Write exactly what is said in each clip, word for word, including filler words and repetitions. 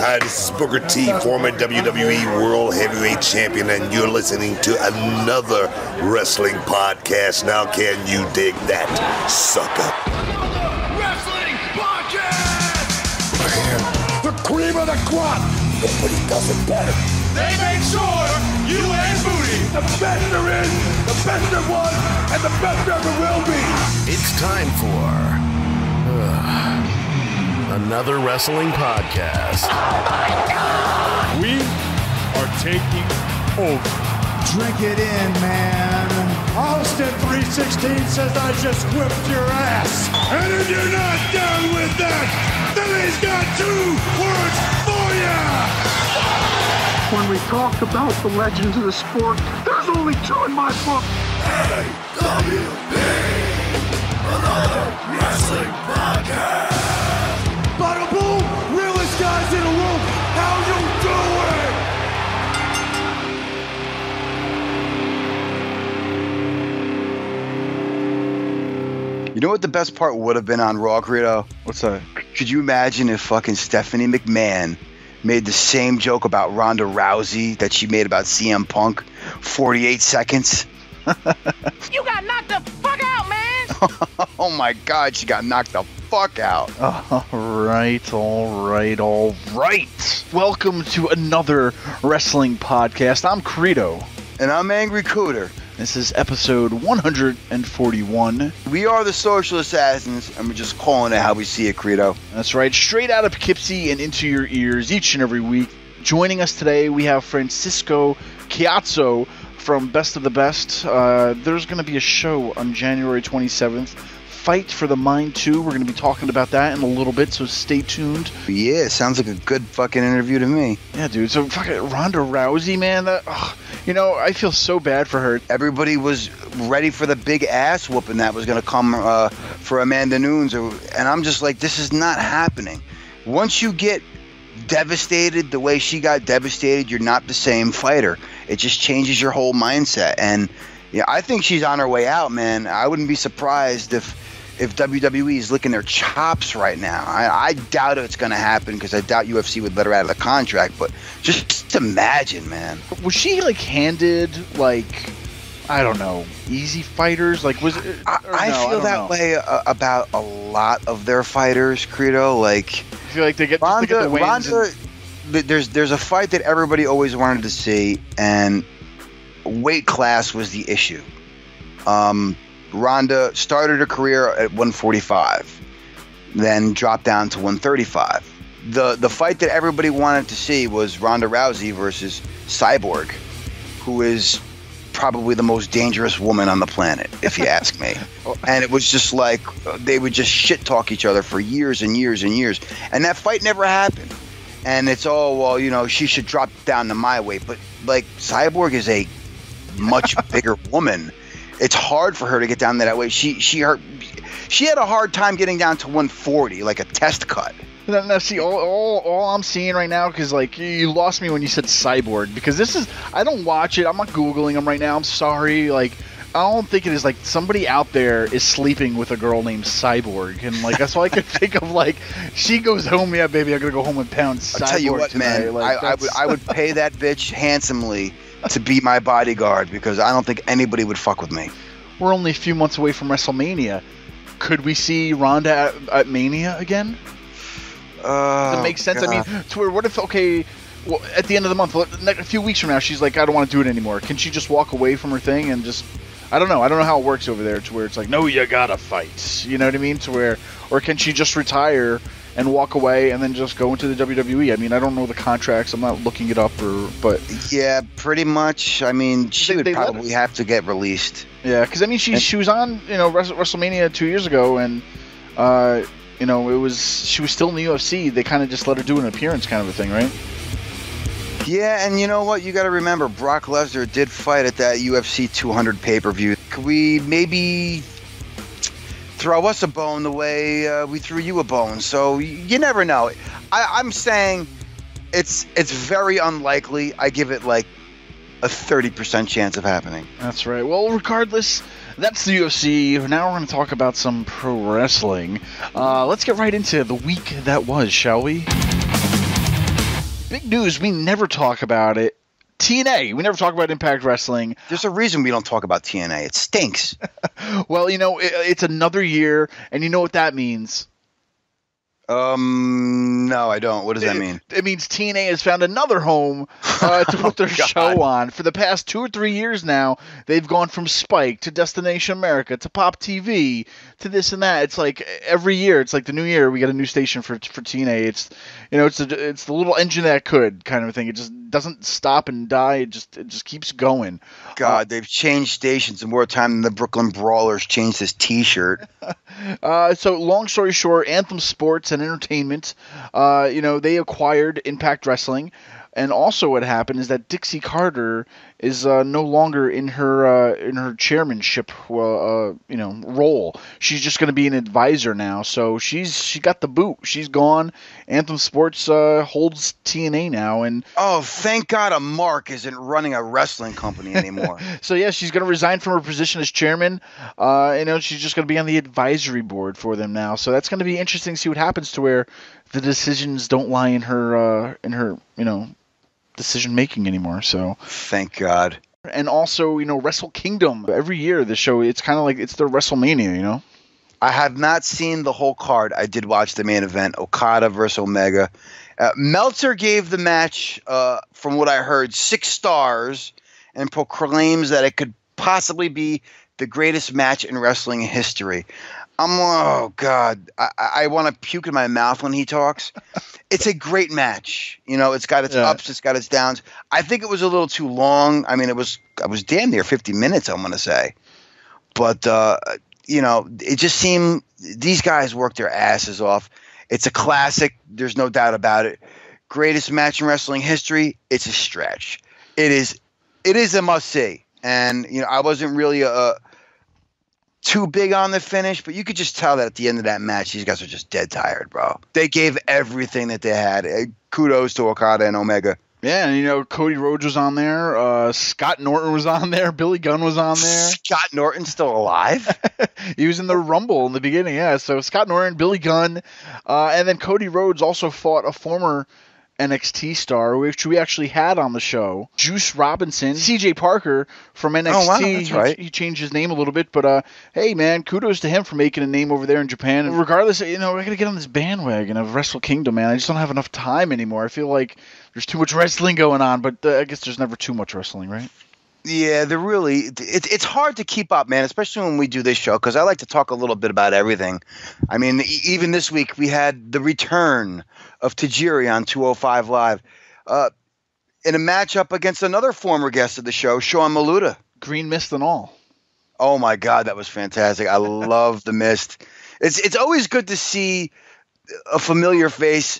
Hi, this is Booker T, former W W E World Heavyweight Champion, and you're listening to another wrestling podcast. Now, can you dig that, sucker? Another wrestling podcast! The cream of the crop! Nobody does it better. They make sure you ain't booty. The best there is, the best there was, and the best there ever will be. It's time for uh, another wrestling podcast. Oh my God! We are taking over. Drink it in, man. Austin three sixteen says I just whipped your ass. And if you're not down with that, then he's got two words for you. When we talk about the legends of the sport, there's only two in my book. A W B, another wrestling podcast. Bada boom, realest guys in the room. How you doing? You know what the best part would have been on Raw, Credo? What's that? Could you imagine if fucking Stephanie McMahon made the same joke about Ronda Rousey that she made about C M Punk? forty-eight seconds. You got knocked the fuck out, man! Oh my God, she got knocked the fuck out. All right, all right, all right. Welcome to another wrestling podcast. I'm Credo. And I'm Angry Cooter. This is episode one hundred forty-one. We are the Social Assassins, and we're just calling it how we see it, Credo. That's right, straight out of Poughkeepsie and into your ears each and every week. Joining us today, we have Francisco Ciatso from Best of the Best. Uh, there's going to be a show on January twenty-seventh. Fight for the Mind two. We're going to be talking about that in a little bit, so stay tuned. Yeah, sounds like a good fucking interview to me. Yeah, dude. So fucking Ronda Rousey, man. That, ugh, you know, I feel so bad for her. Everybody was ready for the big ass whooping that was going to come uh, for Amanda Nunes, or, and I'm just like, this is not happening. Once you get devastated the way she got devastated, you're not the same fighter. It just changes your whole mindset. And yeah, I think she's on her way out, man. I wouldn't be surprised if if W W E is licking their chops right now. I, I doubt it's going to happen because I doubt U F C would let her out of the contract. But just, just imagine, man. Was she like handed like, I don't know, easy fighters? Like, was it? I, I no, feel I that know. way uh, about a lot of their fighters, Credo. Like, I feel like they get, Ronda, they get the wins. Ronda, and... there's there's a fight that everybody always wanted to see, and weight class was the issue. Um, Ronda started her career at one forty-five, then dropped down to one thirty-five. The the fight that everybody wanted to see was Ronda Rousey versus Cyborg, who is probably the most dangerous woman on the planet, if you ask me. And it was just like they would just shit talk each other for years and years and years, and that fight never happened. And it's all, well, you know, she should drop down to my weight, but like Cyborg is a much bigger woman. It's hard for her to get down to that weight. She she her, she had a hard time getting down to one forty, like a test cut. No, no, see, all, all, all I'm seeing right now, because, like, you lost me when you said Cyborg, because this is, I don't watch it, I'm not Googling them right now, I'm sorry, like, I don't think it is, like, somebody out there is sleeping with a girl named Cyborg, and, like, that's all I can think of, like, she goes home, yeah, baby, I'm gonna go home and pound Cyborg I'll tell you what, tonight. man, like, I, I, would, I would pay that bitch handsomely to be my bodyguard, because I don't think anybody would fuck with me. We're only a few months away from WrestleMania. Could we see Ronda at, at Mania again? Uh, Does it make sense? God. I mean, to where, what if, okay, well, at the end of the month, a few weeks from now, she's like, I don't want to do it anymore. Can she just walk away from her thing and just, I don't know. I don't know how it works over there to where it's like, no, you gotta fight. You know what I mean? To where, or can she just retire and walk away and then just go into the W W E? I mean, I don't know the contracts. I'm not looking it up, or but yeah, pretty much. I mean, she they, would they probably have to get released. Yeah, because I mean, she and, she was on, you know, WrestleMania two years ago, and uh, you know, it was she was still in the U F C. They kind of just let her do an appearance, kind of a thing, right? Yeah, and you know what? You got to remember, Brock Lesnar did fight at that U F C two hundred pay-per-view. Could we maybe throw us a bone the way uh, we threw you a bone? So you never know. I, I'm saying it's it's very unlikely. I give it like a thirty percent chance of happening. That's right. Well, regardless, that's the U F C. Now we're going to talk about some pro wrestling. Uh, let's get right into the week that was, shall we? big news. We never talk about it. T N A. We never talk about Impact Wrestling. There's a reason we don't talk about T N A. It stinks. Well, you know, it, it's another year, and you know what that means. Um, no, I don't. What does that mean? It, it means T N A has found another home uh, to put their oh, show on. For the past two or three years now, they've gone from Spike to Destination America to Pop T V to this and that. It's like every year, it's like the new year, we got a new station for for T N A. It's you know, it's a, it's the little engine that could kind of a thing. It just doesn't stop and die. It just it just keeps going. God, uh, they've changed stations in more time than the Brooklyn Brawlers changed his T-shirt. uh, so, long story short, Anthem Sports and Entertainment, uh, you know, they acquired Impact Wrestling. And also what happened is that Dixie Carter is uh, no longer in her uh, in her chairmanship uh, you know role. She's just going to be an advisor now. So she's she got the boot. She's gone. Anthem Sports uh, holds T N A now. And oh, thank God a Mark isn't running a wrestling company anymore. So yeah, she's going to resign from her position as chairman. Uh, you know, she's just going to be on the advisory board for them now. So that's going to be interesting to see what happens to where the decisions don't lie in her uh, in her you know. decision making anymore. So thank God. And also, you know, Wrestle Kingdom. Every year the show, it's kind of like it's their WrestleMania, you know. I have not seen the whole card. I did watch the main event, Okada versus Omega. Uh, Meltzer gave the match, uh, from what I heard, six stars and proclaims that it could possibly be the greatest match in wrestling history. I'm, oh, God, I, I want to puke in my mouth when he talks. It's a great match. You know, it's got its yeah. ups, it's got its downs. I think it was a little too long. I mean, it was I was damn near fifty minutes, I'm going to say. But, uh, you know, it just seemed these guys worked their asses off. It's a classic. There's no doubt about it. Greatest match in wrestling history. It's a stretch. It is it is a must-see. And, you know, I wasn't really a – too big on the finish, but you could just tell that at the end of that match, these guys are just dead tired, bro. They gave everything that they had. Kudos to Okada and Omega. Yeah, and you know, Cody Rhodes was on there. Uh, Scott Norton was on there. Billy Gunn was on there. Scott Norton's still alive? He was in the Rumble in the beginning, yeah. So Scott Norton, Billy Gunn, uh, and then Cody Rhodes also fought a former N X T star, which we actually had on the show, Juice Robinson. C J Parker from N X T. Oh, wow, that's right. He, he changed his name a little bit, but uh, hey, man, kudos to him for making a name over there in Japan. And regardless, you know, we're going to get on this bandwagon of Wrestle Kingdom, man. I just don't have enough time anymore. I feel like there's too much wrestling going on, but uh, I guess there's never too much wrestling, right? Yeah, they're really it, it's hard to keep up, man, especially when we do this show, because I like to talk a little bit about everything. I mean, e- even this week we had the return of Tajiri on two oh five Live uh, in a matchup against another former guest of the show, Sean Maluta. Green mist and all. Oh, my God, that was fantastic. I love the mist. It's, it's always good to see a familiar face.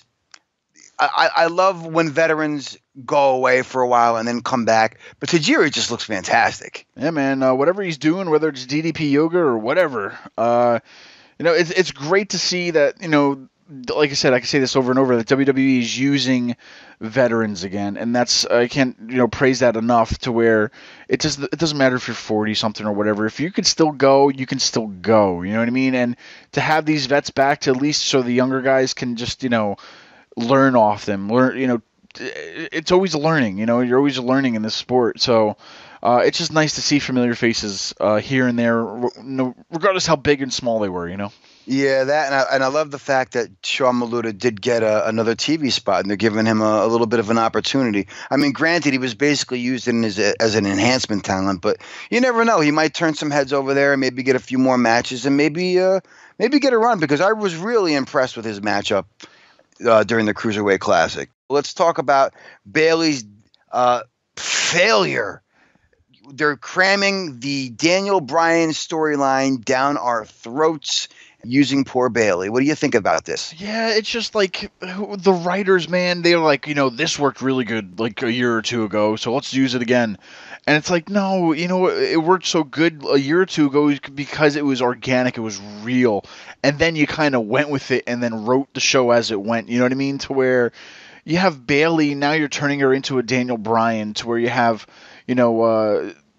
I, I love when veterans go away for a while and then come back. But Tajiri just looks fantastic. Yeah, man. Uh, whatever he's doing, whether it's D D P yoga or whatever, uh, you know, it's it's great to see that, you know, like I said, I can say this over and over, that W W E is using veterans again. And that's, I can't, you know, praise that enough to where it just, it doesn't matter if you're forty something or whatever. If you can still go, you can still go. You know what I mean? And to have these vets back, to at least so the younger guys can just, you know, learn off them. Learn, you know, it's always learning. You know, you're always learning in this sport. So uh, it's just nice to see familiar faces uh, here and there, regardless how big and small they were. You know. Yeah, that and I, and I love the fact that Sean Maluta did get a, another T V spot, and they're giving him a, a little bit of an opportunity. I mean, granted, he was basically used in as, a, as an enhancement talent, but you never know. He might turn some heads over there and maybe get a few more matches and maybe uh, maybe get a run, because I was really impressed with his matchup Uh, during the Cruiserweight Classic. Let's talk about Bayley's uh, failure. They're cramming the Daniel Bryan storyline down our throats using poor Bayley. What do you think about this? Yeah, it's just like the writers, man, they're like, you know, this worked really good like a year or two ago, so let's use it again. And it's like, no, you know, it worked so good a year or two ago because it was organic, it was real. And then you kind of went with it and then wrote the show as it went. You know what I mean? To where you have Bayley, now you're turning her into a Daniel Bryan, to where you have, you know, uh,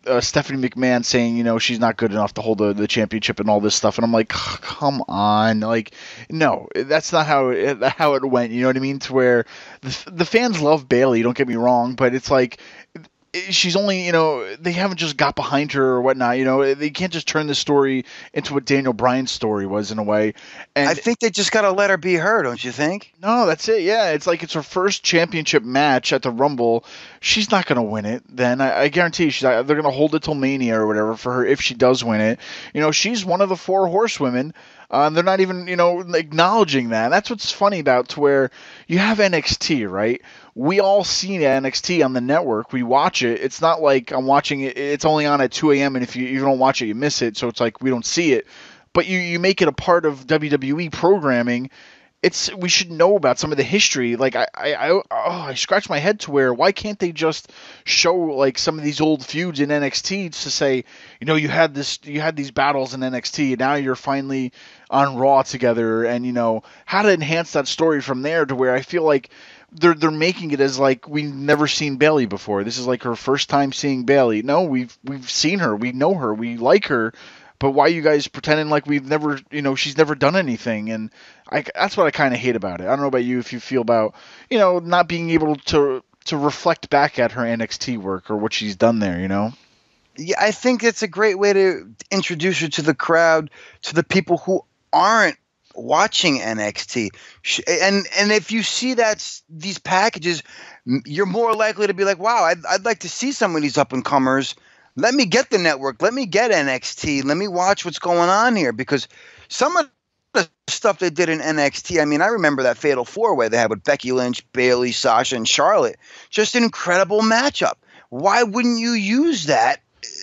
uh, Stephanie McMahon saying, you know, she's not good enough to hold the, the championship and all this stuff, and I'm like, come on, like, no, that's not how it, how it went. You know what I mean? To where the the fans love Bayley. Don't get me wrong, but it's like, she's only, you know, they haven't just got behind her or whatnot. You know, they can't just turn this story into what Daniel Bryan's story was in a way. And I think they just got to let her be her, don't you think? no, that's it. Yeah, it's like it's her first championship match at the Rumble. She's not going to win it. Then I, I guarantee you she's not, they're going to hold it till Mania or whatever for her if she does win it. You know, she's one of the four horsewomen. Um, they're not even, you know, acknowledging that. That's what's funny about to where you have N X T, right? We all see N X T on the network. We watch it. It's not like I'm watching it. It's only on at two a.m. and if you, you don't watch it, you miss it. So it's like we don't see it. But you, you make it a part of W W E programming. It's we should know about some of the history. Like I, I, I, oh, I scratch my head to where why can't they just show like some of these old feuds in N X T to say, you know, you had this, you had these battles in N X T, and now you're finally on Raw together, and you know how to enhance that story from there to where I feel like they're they're making it as like we've never seen Bayley before. This is like her first time seeing Bayley. No, we've we've seen her, we know her, we like her. But why are you guys pretending like we've never, you know, she's never done anything? And I, that's what I kind of hate about it. I don't know about you if you feel about, you know, not being able to to reflect back at her N X T work or what she's done there, you know? Yeah, I think it's a great way to introduce her to the crowd, to the people who aren't watching N X T. And and if you see that these packages, you're more likely to be like, wow, I'd, I'd like to see some of these up-and-comers. Let me get the network. Let me get N X T. Let me watch what's going on here, because some of the stuff they did in N X T, I mean, I remember that Fatal four-way they had with Becky Lynch, Bayley, Sasha, and Charlotte. Just an incredible matchup. Why wouldn't you use that?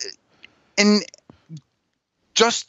And just,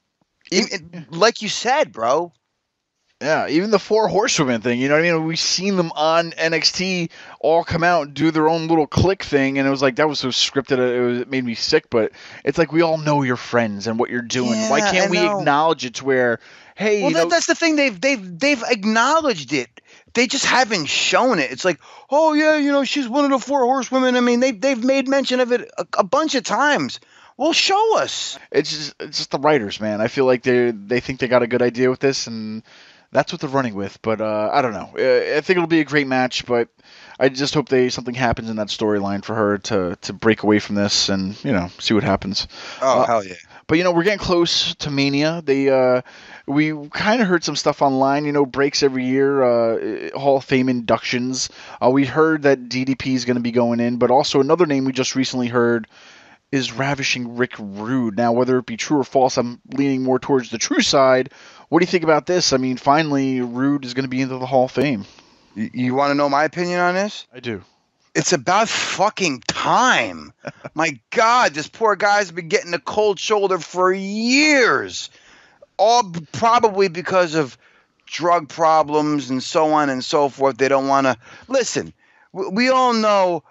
in, like you said, bro. Yeah, even the four horsewomen thing, you know what I mean? We've seen them on N X T all come out and do their own little click thing, and it was like, that was so scripted, it, was, it made me sick, but it's like we all know you're friends and what you're doing. Yeah, Why can't I we know. acknowledge it to where, hey, well, you that, know, that's the thing. They've they've they've acknowledged it. They just haven't shown it. It's like, oh yeah, you know, she's one of the four horsewomen. I mean, they they've made mention of it a, a bunch of times. Well, show us. It's just it's just the writers, man. I feel like they they think they got a good idea with this, and that's what they're running with. But uh, I don't know. I think it'll be a great match, but I just hope they something happens in that storyline for her to to break away from this and, you know, see what happens. Oh, uh, hell yeah. But, you know, we're getting close to Mania. They uh, we kind of heard some stuff online, you know, breaks every year, uh, Hall of Fame inductions. Uh, we heard that D D P is going to be going in, but also another name we just recently heard is Ravishing Rick Rude. Now, whether it be true or false, I'm leaning more towards the true side. What do you think about this? I mean, finally, Rude is going to be into the Hall of Fame. You, you want to know my opinion on this? I do. It's about fucking time. My God, this poor guy's been getting a cold shoulder for years. All probably because of drug problems and so on and so forth. They don't want to listen. We, we all know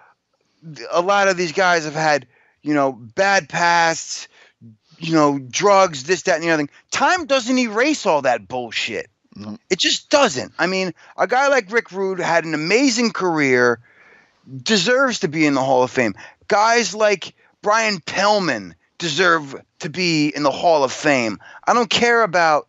a lot of these guys have had, you know, bad pasts, you know, drugs, this, that, and the other thing. Time doesn't erase all that bullshit. Mm-hmm. It just doesn't. I mean, a guy like Rick Rude had an amazing career, deserves to be in the Hall of Fame. Guys like Brian Pillman deserve to be in the Hall of Fame. I don't care about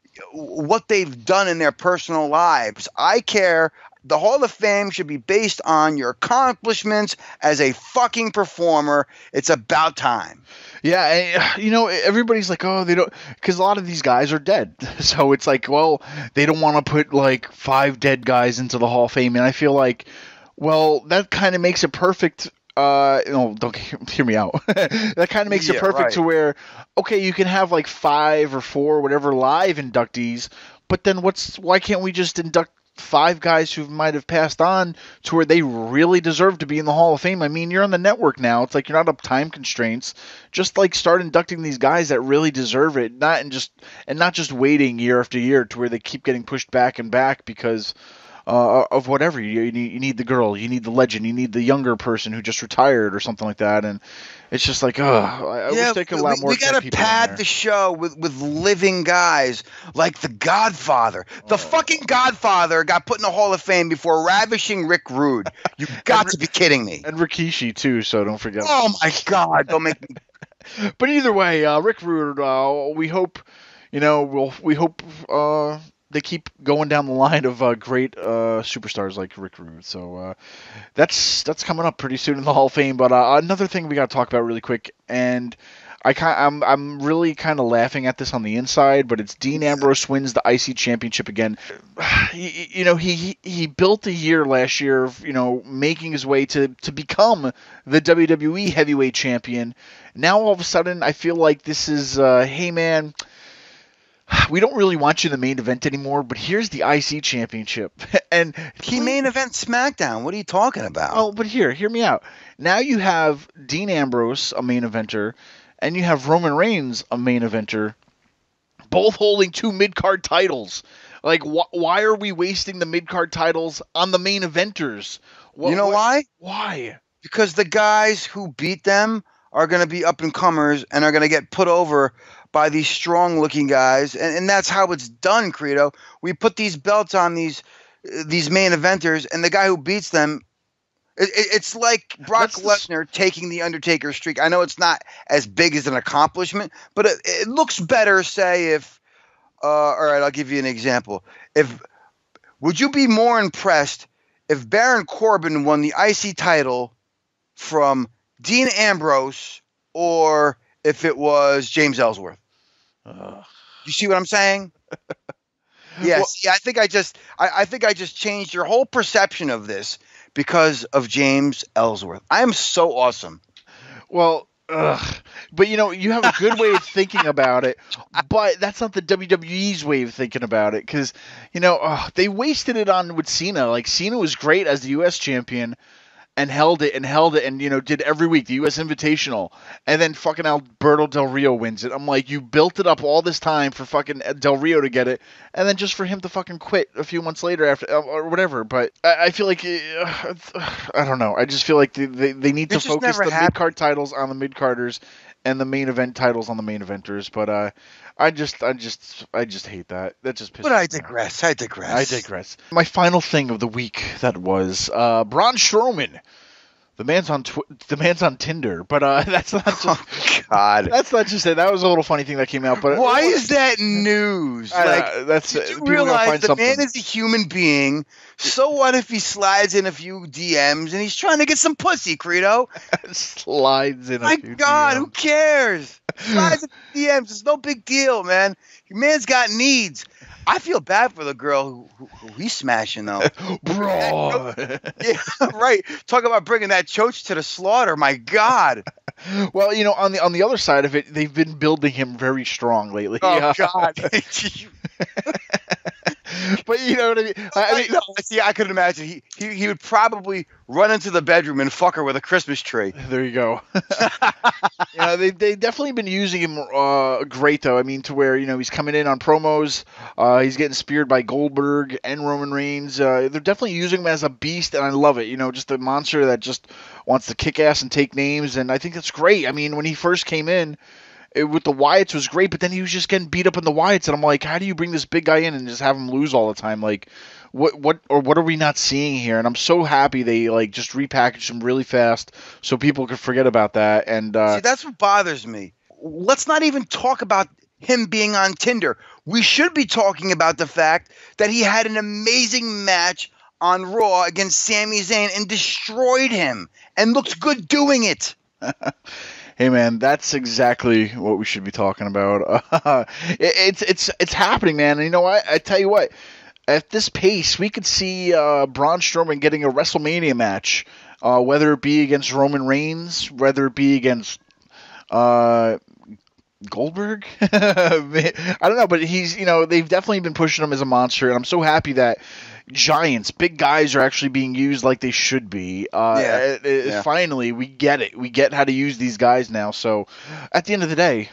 what they've done in their personal lives. I care. The Hall of Fame should be based on your accomplishments as a fucking performer. It's about time. Yeah, and, you know, everybody's like, oh, they don't, because a lot of these guys are dead. So it's like, well, they don't want to put like five dead guys into the Hall of Fame. And I feel like, well, that kind of makes it perfect. Uh, no, don't hear me out. That kind of makes Yeah, it perfect right. to where, okay, you can have like five or four, whatever, live inductees. But then what's, why can't we just induct five guys who might have passed on to where they really deserve to be in the Hall of Fame? I mean, you're on the network now. It's like you're not up time constraints. Just like start inducting these guys that really deserve it, not and just and not just waiting year after year to where they keep getting pushed back and back because uh, of whatever. You, you need you need the girl, you need the legend, you need the younger person who just retired or something like that, and it's just like, oh, I, I yeah, wish they could allow we, more. We got to pad the show with, with living guys like the Godfather. The oh. fucking Godfather got put in the Hall of Fame before ravishing Rick Rude. You got to be kidding me. And Rikishi too, so don't forget. Oh my God! Don't make me. But either way, uh, Rick Rude. Uh, we hope, you know, we'll we hope. Uh, They keep going down the line of uh, great uh, superstars like Rick Rude. So uh, that's that's coming up pretty soon in the Hall of Fame. But uh, another thing we got to talk about really quick, and I kind I'm I'm really kind of laughing at this on the inside, but it's Dean Ambrose wins the I C championship again. You, you know, he he built a year last year of, you know, making his way to to become the W W E heavyweight champion. Now all of a sudden, I feel like this is uh, hey man. We don't really want you in the main event anymore, but here's the I C championship. And he main event SmackDown. What are you talking about? Oh, but here, hear me out. Now you have Dean Ambrose, a main eventer, and you have Roman Reigns, a main eventer, both holding two mid-card titles. Like, wh- why are we wasting the mid-card titles on the main eventers? What, you know what, why? Why? Because the guys who beat them are going to be up-and-comers and are going to get put over by these strong-looking guys, and, and that's how it's done, Credo. We put these belts on these uh, these main eventers, and the guy who beats them, it, it, it's like Brock Lesnar taking the Undertaker streak. I know it's not as big as an accomplishment, but it, it looks better, say, if uh, – all right, I'll give you an example. If would you be more impressed if Baron Corbin won the I C title from Dean Ambrose or if it was James Ellsworth? Uh, you see what I'm saying? Yes. Well, yeah, I think I just I, I think I just changed your whole perception of this because of James Ellsworth. I am so awesome. Well, ugh. But you know, you have a good way of thinking about it, but that's not the W W E's way of thinking about it, because you know uh, they wasted it on with Cena. Like, Cena was great as the U S champion. And held it and held it and, you know, did every week, the U S Invitational. And then fucking Alberto Del Rio wins it. I'm like, you built it up all this time for fucking Del Rio to get it. And then just for him to fucking quit a few months later after or whatever. But I, I feel like, uh, I don't know. I just feel like they, they, they need to focus the mid-card titles on the mid-carders and the main event titles on the main eventers. But uh, I just, I just, I just hate that. That just pisses me off. But I digress. I digress. I digress. My final thing of the week that was uh, Braun Strowman. The man's on tw- the man's on Tinder, but uh, that's not. Just, oh God, that's not just it. That was a little funny thing that came out. But why is that news? I, like, uh, that's did you realize the something. man is a human being? So what if he slides in a few D Ms and he's trying to get some pussy, Credo? Slides in. My a few God, D Ms. Who cares? Slides in D Ms. It's no big deal, man. Your man's got needs. I feel bad for the girl who, who, who he's smashing, though. Bro. Yeah, right. Talk about bringing that choach to the slaughter. My God. Well, you know, on the on the other side of it, they've been building him very strong lately. Oh, yeah. God. But you know what I mean? I mean, no, see, I could imagine he, he he would probably run into the bedroom and fuck her with a Christmas tree. There you go. Yeah, they they definitely been using him uh, great though. I mean, to where you know he's coming in on promos, uh, he's getting speared by Goldberg and Roman Reigns. Uh, they're definitely using him as a beast, and I love it. You know, just a monster that just wants to kick ass and take names, and I think that's great. I mean, when he first came in. It, with the Wyatts was great, but then he was just getting beat up in the Wyatts, and I'm like, how do you bring this big guy in and just have him lose all the time? Like, what, what, or what are we not seeing here? And I'm so happy they like just repackaged him really fast so people could forget about that. And uh, see, that's what bothers me. Let's not even talk about him being on Tinder. We should be talking about the fact that he had an amazing match on Raw against Sami Zayn and destroyed him, and looked good doing it. Hey man, that's exactly what we should be talking about. Uh, it, it's it's it's happening, man. And you know what? I tell you what, at this pace, we could see uh, Braun Strowman getting a WrestleMania match, uh, whether it be against Roman Reigns, whether it be against uh, Goldberg. I don't know, but he's you know they've definitely been pushing him as a monster, and I'm so happy that. Giants, big guys are actually being used like they should be. Uh, yeah. It, it, yeah. Finally, we get it. We get how to use these guys now. So, at the end of the day,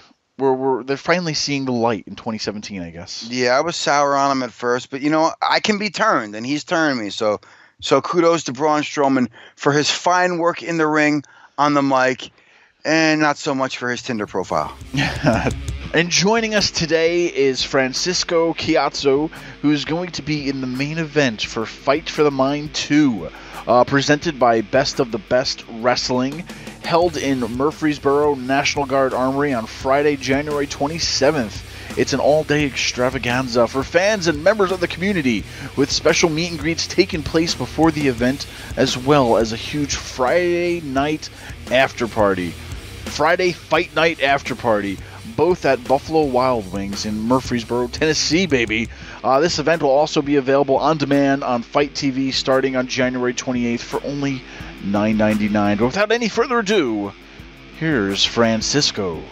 we're, we're they're finally seeing the light in twenty seventeen, I guess. Yeah, I was sour on him at first, but you know, I can be turned, and he's turned me. So, so kudos to Braun Strowman for his fine work in the ring, on the mic, and not so much for his Tinder profile. And joining us today is Francisco Ciatso, who's going to be in the main event for Fight for the Mind two, uh, presented by Best of the Best Wrestling, held in Murfreesboro National Guard Armory on Friday, January twenty-seventh. It's an all-day extravaganza for fans and members of the community, with special meet and greets taking place before the event, as well as a huge Friday night after party. Friday Fight Night after party, both at Buffalo Wild Wings in Murfreesboro, Tennessee, baby. Uh, this event will also be available on demand on Fight T V starting on January twenty-eighth for only nine ninety-nine. But without any further ado, here's Francisco.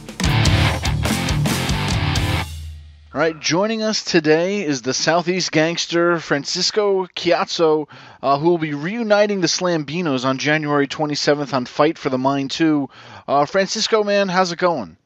All right, joining us today is the Southeast Gangster Francisco Ciatso, uh, who will be reuniting the Slambinos on January twenty-seventh on Fight for the Mind two. Uh, Francisco, man, how's it going?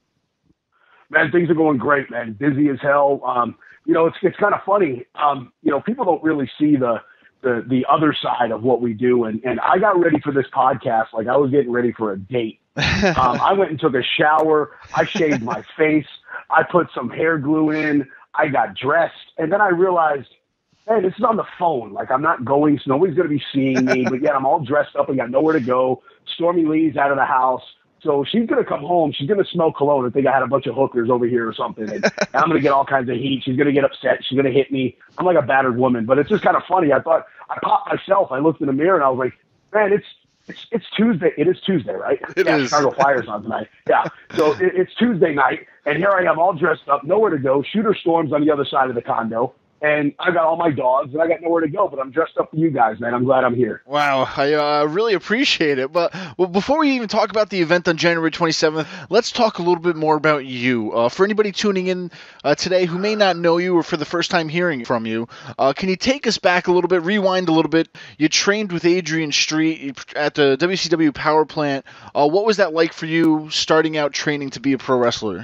Man, things are going great, man. Busy as hell. Um, you know, it's it's kind of funny. Um, you know, people don't really see the, the the other side of what we do, and and I got ready for this podcast like I was getting ready for a date. um, I went and took a shower. I shaved my face. I put some hair glue in. I got dressed, and then I realized, hey, this is on the phone. Like, I'm not going, so nobody's going to be seeing me, but yet I'm all dressed up and got nowhere to go. Stormy Lee's out of the house. So she's going to come home. She's going to smell cologne and think I had a bunch of hookers over here or something. And, and I'm going to get all kinds of heat. She's going to get upset. She's going to hit me. I'm like a battered woman. But it's just kind of funny. I thought, I popped myself. I looked in the mirror and I was like, man, it's it's it's Tuesday. It is Tuesday, right? It yeah, is. Chicago Fire's on tonight. Yeah. So it, it's Tuesday night. And here I am all dressed up, nowhere to go. Shooter Storm's on the other side of the condo. And I got all my dogs, and I got nowhere to go, but I'm dressed up for you guys, man. I'm glad I'm here. Wow, I uh, really appreciate it. But well, before we even talk about the event on January twenty-seventh, let's talk a little bit more about you. Uh, for anybody tuning in uh, today who may not know you or for the first time hearing from you, uh, can you take us back a little bit, rewind a little bit? You trained with Adrian Street at the W C W Power Plant. Uh, what was that like for you starting out training to be a pro wrestler?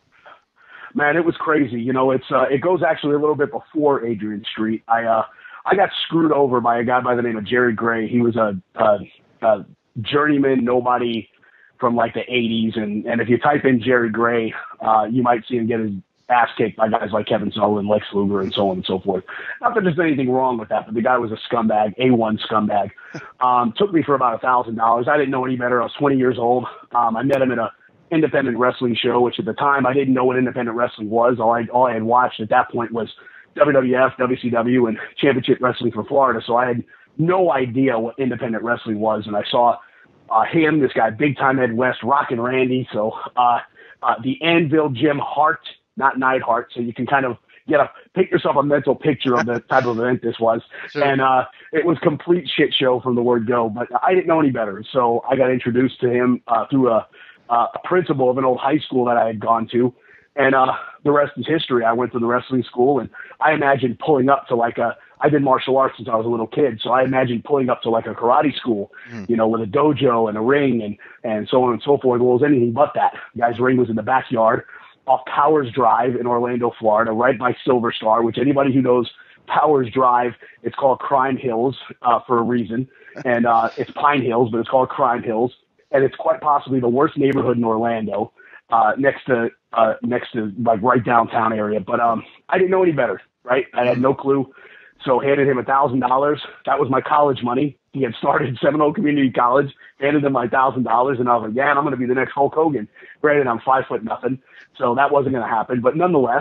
Man, it was crazy. You know, it's uh, it goes actually a little bit before Adrian Street. I uh, I got screwed over by a guy by the name of Jerry Gray. He was a, a, a journeyman, nobody from like the eighties. And, and if you type in Jerry Gray, uh, you might see him get his ass kicked by guys like Kevin Sullivan, Lex Luger, and so on and so forth. Not that there's anything wrong with that, but the guy was a scumbag, A one scumbag. Um, took me for about a thousand dollars. I didn't know any better. I was twenty years old. Um, I met him at a independent wrestling show, which at the time I didn't know what independent wrestling was. All I all I had watched at that point was W W F, W C W, and Championship Wrestling for Florida. So I had no idea what independent wrestling was. And I saw uh, him, this guy, Big Time Ed West, Rockin' Randy. So uh, uh, the Anvil Jim Hart, not Neidhart. So you can kind of get a pick yourself a mental picture of the type of event this was. Sure. And uh, it was complete shit show from the word go. But I didn't know any better. So I got introduced to him uh, through a Uh, a principal of an old high school that I had gone to, and uh, the rest is history. I went to the wrestling school, and I imagined pulling up to like a, I did martial arts since I was a little kid, so I imagined pulling up to like a karate school, mm. you know, with a dojo and a ring and, and so on and so forth. Well, it was anything but that. The guy's ring was in the backyard off Powers Drive in Orlando, Florida, right by Silver Star, which anybody who knows Powers Drive, it's called Crime Hills uh, for a reason, and uh, it's Pine Hills, but it's called Crime Hills. And it's quite possibly the worst neighborhood in Orlando, uh, next to uh, next to like right downtown area. But um, I didn't know any better, right? I had no clue, so handed him a thousand dollars. That was my college money. He had started Seminole Community College. Handed him my thousand dollars, and I was like, "Yeah, I'm going to be the next Hulk Hogan." Granted, I'm five foot nothing, so that wasn't going to happen. But nonetheless,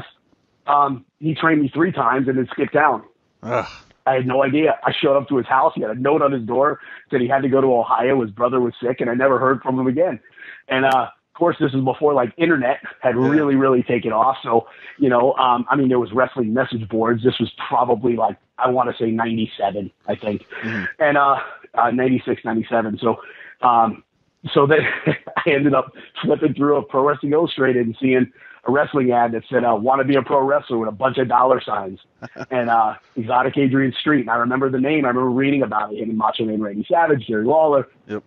um, he trained me three times and then skipped town. Ugh. I had no idea. I showed up to his house. He had a note on his door, said he had to go to Ohio. His brother was sick, and I never heard from him again. And, uh, of course, this is before, like, internet had really, really taken off. So, you know, um, I mean, there was wrestling message boards. This was probably, like, I want to say ninety-seven, I think. Mm-hmm. And uh, uh, ninety-six, ninety-seven. So, um, so then I ended up flipping through a Pro Wrestling Illustrated and seeing a wrestling ad that said, uh, want to be a pro wrestler with a bunch of dollar signs and, uh, Exotic Adrian Street. And I remember the name. I remember reading about it. Him and Macho Man Randy Savage, Jerry Lawler. Yep.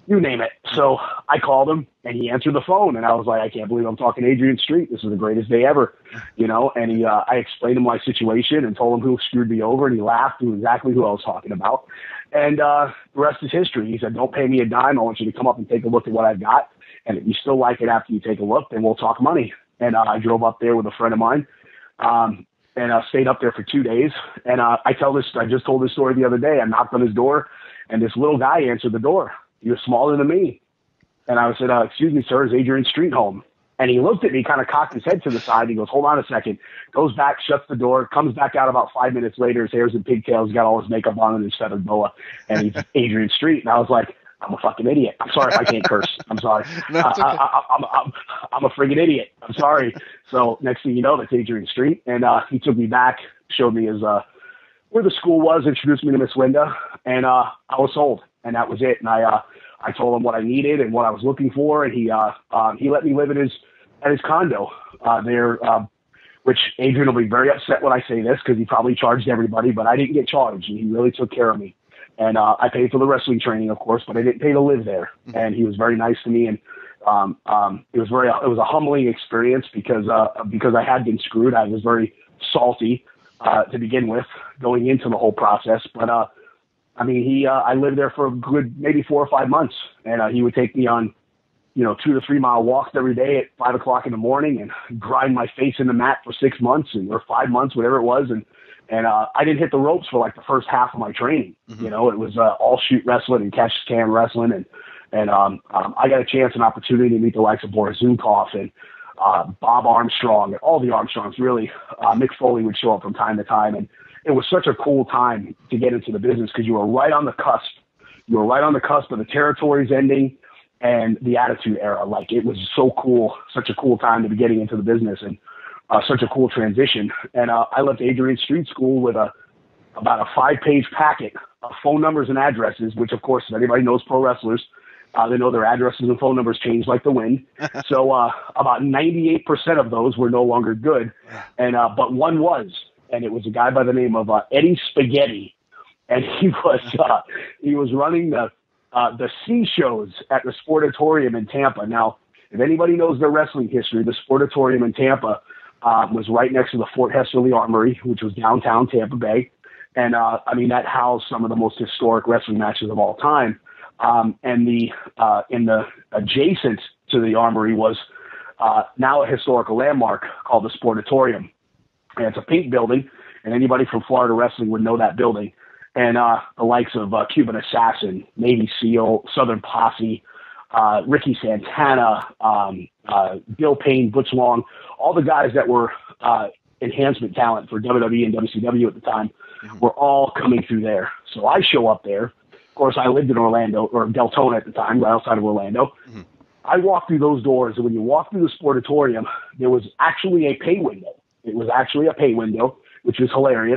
you name it. So I called him, and he answered the phone, and I was like, I can't believe I'm talking to Adrian Street. This is the greatest day ever, you know. And he, uh, I explained him my situation and told him who screwed me over, and he laughed, knew exactly who I was talking about. And uh, the rest is history. He said, don't pay me a dime. I want you to come up and take a look at what I've got. And if you still like it after you take a look, then we'll talk money. And uh, I drove up there with a friend of mine, um, and uh, stayed up there for two days. And uh, I tell this, I just told this story the other day. I knocked on his door, and this little guy answered the door. He was smaller than me. And I said, uh, excuse me, sir, is Adrian Street home? And he looked at me, kind of cocked his head to the side. He goes, hold on a second. Goes back, shuts the door, comes back out about five minutes later. His hair's in pigtails. He's got all his makeup on and his feathered boa. And he's Adrian Street. And I was like, I'm a fucking idiot. I'm sorry if I can't curse. I'm sorry. No, it's I, okay. I, I, I'm, I'm, I'm a friggin' idiot. I'm sorry. So next thing you know, that's Adrian Street. And uh, he took me back, showed me his uh, where the school was, introduced me to Miss Linda, and uh, I was sold. And that was it. And I uh, I told him what I needed and what I was looking for, and he uh, um, he let me live at his at his condo uh, there, uh, which Adrian will be very upset when I say this because he probably charged everybody, but I didn't get charged, and he really took care of me. And uh, I paid for the wrestling training, of course, but I didn't pay to live there. Mm-hmm. And he was very nice to me, and um, um, it was very it was a humbling experience because uh, because I had been screwed. I was very salty uh, to begin with going into the whole process, but. Uh, I mean, he, uh, I lived there for a good, maybe four or five months, and uh, he would take me on, you know, two to three mile walks every day at five o'clock in the morning and grind my face in the mat for six months and, or five months, whatever it was. And, and, uh, I didn't hit the ropes for like the first half of my training. Mm-hmm. You know, it was, uh, all shoot wrestling and catch can wrestling. And, and, um, um, I got a chance, an opportunity to meet the likes of Boris Zunkoff and, uh, Bob Armstrong and all the Armstrongs really. uh, Mick Foley would show up from time to time, and it was such a cool time to get into the business because you were right on the cusp. You were right on the cusp of the territories ending and the Attitude Era. Like, it was so cool, such a cool time to be getting into the business, and uh, such a cool transition. And uh, I left Adrian Street School with a about a five-page packet of phone numbers and addresses, which, of course, if anybody knows pro wrestlers, uh, they know their addresses and phone numbers change like the wind. So uh, about ninety-eight percent of those were no longer good, and uh, but one was. And it was a guy by the name of uh, Eddie Spaghetti, and he was uh, he was running the uh, the C shows at the Sportatorium in Tampa. Now, if anybody knows their wrestling history, the Sportatorium in Tampa uh, was right next to the Fort Hesterly Armory, which was downtown Tampa Bay, and uh, I mean that housed some of the most historic wrestling matches of all time. Um, and the uh, in the adjacent to the Armory was uh, now a historical landmark called the Sportatorium. And it's a pink building, and anybody from Florida wrestling would know that building. And uh, the likes of uh, Cuban Assassin, Navy SEAL, Southern Posse, uh, Ricky Santana, um, uh, Bill Payne, Butch Long, all the guys that were uh, enhancement talent for W W E and W C W at the time mm-hmm. were all coming through there. So I show up there. Of course, I lived in Orlando, or Deltona at the time, right outside of Orlando. Mm-hmm. I walked through those doors, and when you walk through the Sportatorium, there was actually a pay window. It was actually a pay window, which was hilarious,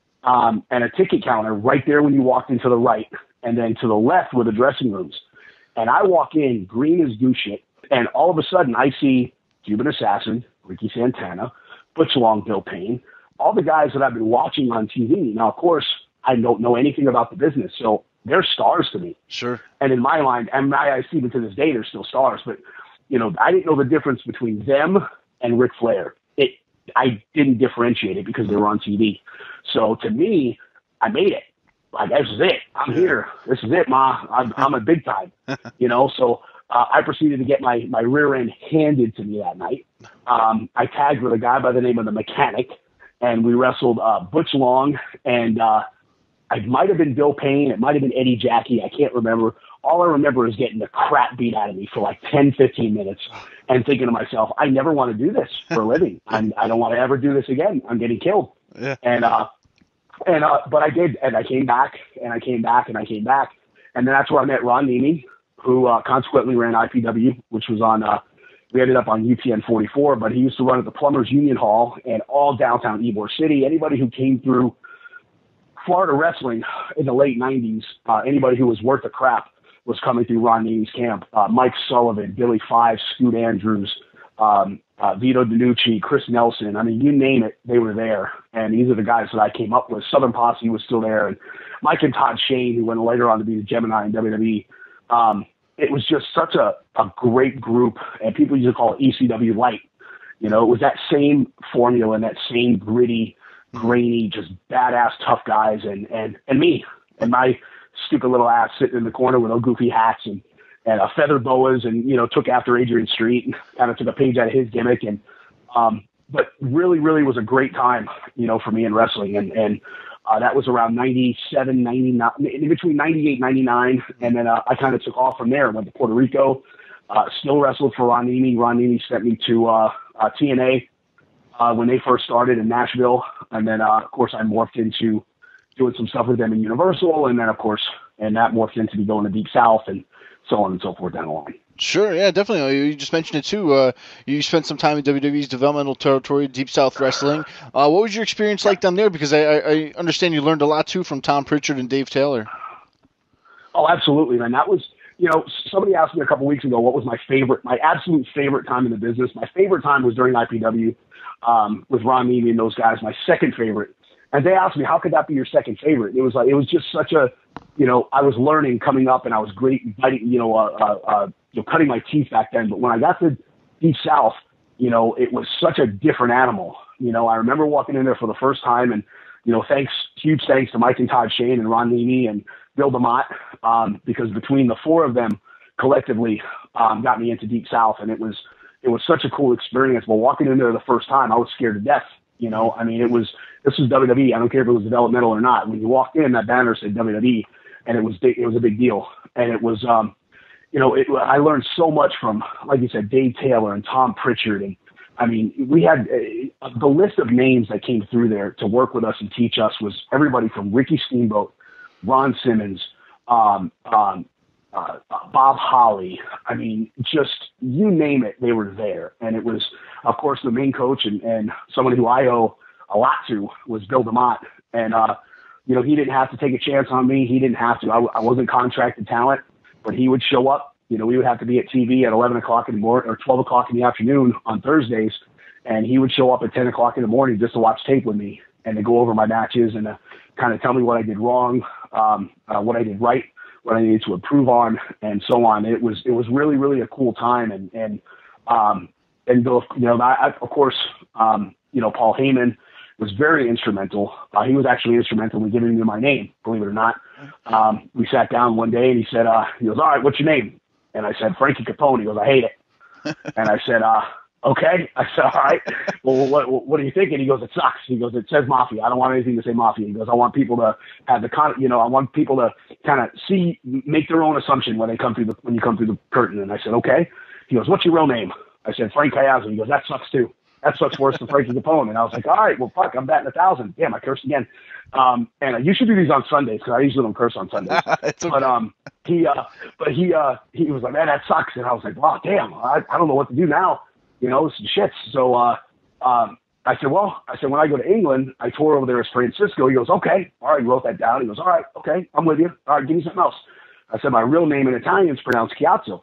um, and a ticket counter right there when you walked into the right, and then to the left were the dressing rooms. And I walk in, green as goose shit, and all of a sudden I see Cuban Assassin, Ricky Santana, Butch Long, Bill Payne, all the guys that I've been watching on T V. Now, of course, I don't know anything about the business, so they're stars to me. Sure. And in my mind, and I see even to this day, they're still stars, but, you know, I didn't know the difference between them and Ric Flair. It I didn't differentiate it because they were on T V. So to me, I made it. Like, this is it. I'm here. This is it, Ma. I'm, I'm a big time. You know, so uh, I proceeded to get my, my rear end handed to me that night. Um, I tagged with a guy by the name of the Mechanic, and we wrestled uh, Butch Long, and uh, it might have been Bill Payne. It might have been Eddie Jackie. I can't remember. All I remember is getting the crap beat out of me for like ten, fifteen minutes and thinking to myself, I never want to do this for a living. I'm, I don't want to ever do this again. I'm getting killed. Yeah. And, uh, and, uh, but I did, and I came back and I came back and I came back. And then that's where I met Ron Nemi, who, uh, consequently ran I P W, which was on, uh, we ended up on U P N forty-four, but he used to run at the Plumbers Union Hall and all downtown Ybor City. Anybody who came through Florida wrestling in the late nineties, uh, anybody who was worth a crap was coming through Ron Nemi's camp. Uh, Mike Sullivan, Billy Five, Scoot Andrews, um, uh, Vito DiNucci, Chris Nelson. I mean, you name it, they were there. And these are the guys that I came up with. Southern Posse was still there. And Mike and Todd Shane, who went later on to be the Gemini in W W E. Um, it was just such a, a great group, and people used to call it E C W Light. You know, it was that same formula and that same gritty, grainy, just badass tough guys, and, and, and me and my stupid little ass sitting in the corner with no goofy hats and, and uh, feather boas, and, you know, took after Adrian Street and kind of took a page out of his gimmick. And, um, but really, really was a great time, you know, for me in wrestling. And, and, uh, that was around ninety-seven, ninety-nine, in between ninety-eight, ninety-nine. And then, uh, I kind of took off from there and went to Puerto Rico, uh, still wrestled for Ron Nemi. Ron Nemi sent me to, uh, uh, T N A, uh, when they first started in Nashville. And then, uh, of course I morphed into doing some stuff with them in Universal. And then of course, and that morphed into me going to Deep South and so on and so forth down the line. Sure, yeah, definitely. You just mentioned it too. Uh, you spent some time in W W E's developmental territory, Deep South Wrestling. Uh, what was your experience like down there? Because I, I understand you learned a lot too from Tom Pritchard and Dave Taylor. Oh, absolutely, man. That was, you know, somebody asked me a couple weeks ago what was my favorite, my absolute favorite time in the business. My favorite time was during I P W um, with Ron Nemi and those guys. My second favorite, and they asked me, how could that be your second favorite? It was like, it was just such a, you know, I was learning coming up, and I was great, biting, you know, uh, uh, uh, you know, cutting my teeth back then. But when I got to Deep South, you know, it was such a different animal. You know, I remember walking in there for the first time, and, you know, thanks, huge thanks to Mike and Todd Shane and Ron Nemi and Bill DeMott, um, because between the four of them collectively um, got me into Deep South, and it was it was such a cool experience. But walking in there the first time, I was scared to death. You know, I mean, it was this was W W E. I don't care if it was developmental or not. When you walked in, that banner said W W E, and it was big, it was a big deal. And it was, um, you know, it, I learned so much from, like you said, Dave Taylor and Tom Pritchard, and I mean, we had uh, the list of names that came through there to work with us and teach us was everybody from Ricky Steamboat, Ron Simmons, um, um, uh, Bob Holly. I mean, just you name it, they were there. And it was, of course, the main coach and, and someone who I owe a lot to was Bill DeMott. And, uh, you know, he didn't have to take a chance on me. He didn't have to. I, I wasn't contracted talent, but he would show up. You know, we would have to be at T V at eleven o'clock in the morning or twelve o'clock in the afternoon on Thursdays. And he would show up at ten o'clock in the morning just to watch tape with me and to go over my matches and to kind of tell me what I did wrong, um, uh, what I did right, what I needed to improve on, and so on. It was, it was really, really a cool time. And, and, um, and Bill, you know, I, of course, um, you know, Paul Heyman was very instrumental. Uh, he was actually instrumental in giving me my name, believe it or not. Um, we sat down one day and he said, uh, he goes, all right, what's your name? And I said, Frankie Capone. He goes, I hate it. And I said, uh, okay. I said, all right. Well, what, what are you thinking? He goes, it sucks. He goes, it says Mafia. I don't want anything to say Mafia. He goes, I want people to have the con, you know, I want people to kind of see, make their own assumption when they come through the, when you come through the curtain. And I said, okay. He goes, what's your real name? I said, Frank Ciatso. He goes, that sucks too. That sucks worse than Frankie Capone. And I was like, all right, well, fuck, I'm batting a thousand. Damn, I cursed again. Um, and uh, you should do these on Sundays because I usually don't curse on Sundays. It's okay. But um, he, uh, but he, uh, he was like, man, that sucks. And I was like, wow, damn, I, I don't know what to do now. You know, this is shit. So uh, um, I said, well, I said, when I go to England, I tour over there as Francisco. He goes, okay, all right, he wrote that down. He goes, all right, okay, I'm with you. All right, give me something else. I said, my real name in Italian is pronounced Ciatso.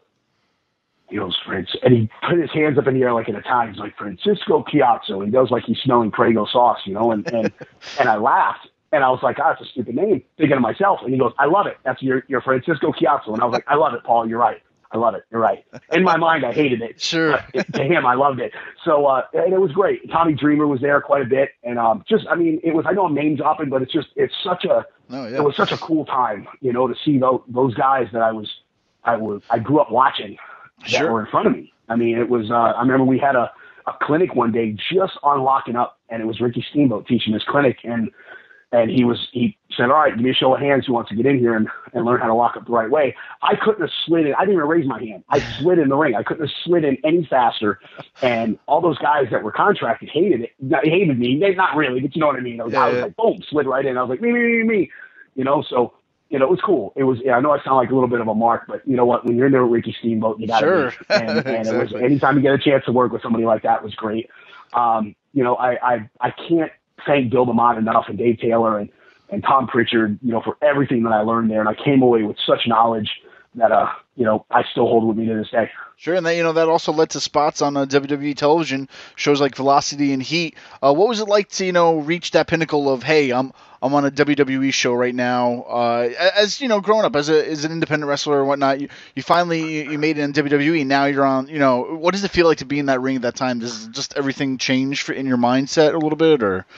He goes, Francis, and he put his hands up in the air like in Italian. He's like, Francisco Ciatso. He does like he's smelling Prego sauce, you know, and, and, and I laughed. And I was like, ah, that's a stupid name, thinking to myself. And he goes, I love it. That's your, your Francisco Ciatso. And I was like, I love it, Paul. You're right. I love it. You're right. In my mind, I hated it. Sure. But to him, I loved it. So, uh, and it was great. Tommy Dreamer was there quite a bit. And um, just, I mean, it was, I know I'm name dropping, but it's just, it's such a, oh, yeah. It was such a cool time, you know, to see those, those guys that I was, I was, I grew up watching that Sure. were in front of me. I mean, it was, uh, I remember we had a, a clinic one day just on locking up, and it was Ricky Steamboat teaching this clinic. And, and he was, he said, all right, give me a show of hands who wants to get in here and, and learn how to lock up the right way. I couldn't have slid in. I didn't even raise my hand. I slid in the ring. I couldn't have slid in any faster. And all those guys that were contracted hated it. They hated me. They, not really, but you know what I mean? Those yeah, guys yeah. like, boom, slid right in. I was like, me, me, me, me, you know, so, you know, it was cool. It was, I know I sound like a little bit of a mark, but you know what? When you're in there with Ricky Steamboat, you got to Sure. be. And, and Exactly. it was, anytime you get a chance to work with somebody like that was great. Um, you know, I, I, I can't thank Bill DeMott enough and Dave Taylor and, and Tom Pritchard, you know, for everything that I learned there. And I came away with such knowledge that uh you know I still hold with me to this day. Sure, and that, you know, that also led to spots on uh, W W E television, shows like Velocity and Heat. Uh, what was it like to, you know, reach that pinnacle of, hey, I'm I'm on a W W E show right now? Uh, as, you know, growing up as a as an independent wrestler or whatnot, you, you finally you, you made it in W W E. Now you're on, you know, what does it feel like to be in that ring at that time? Does just everything change for, in your mindset a little bit, or?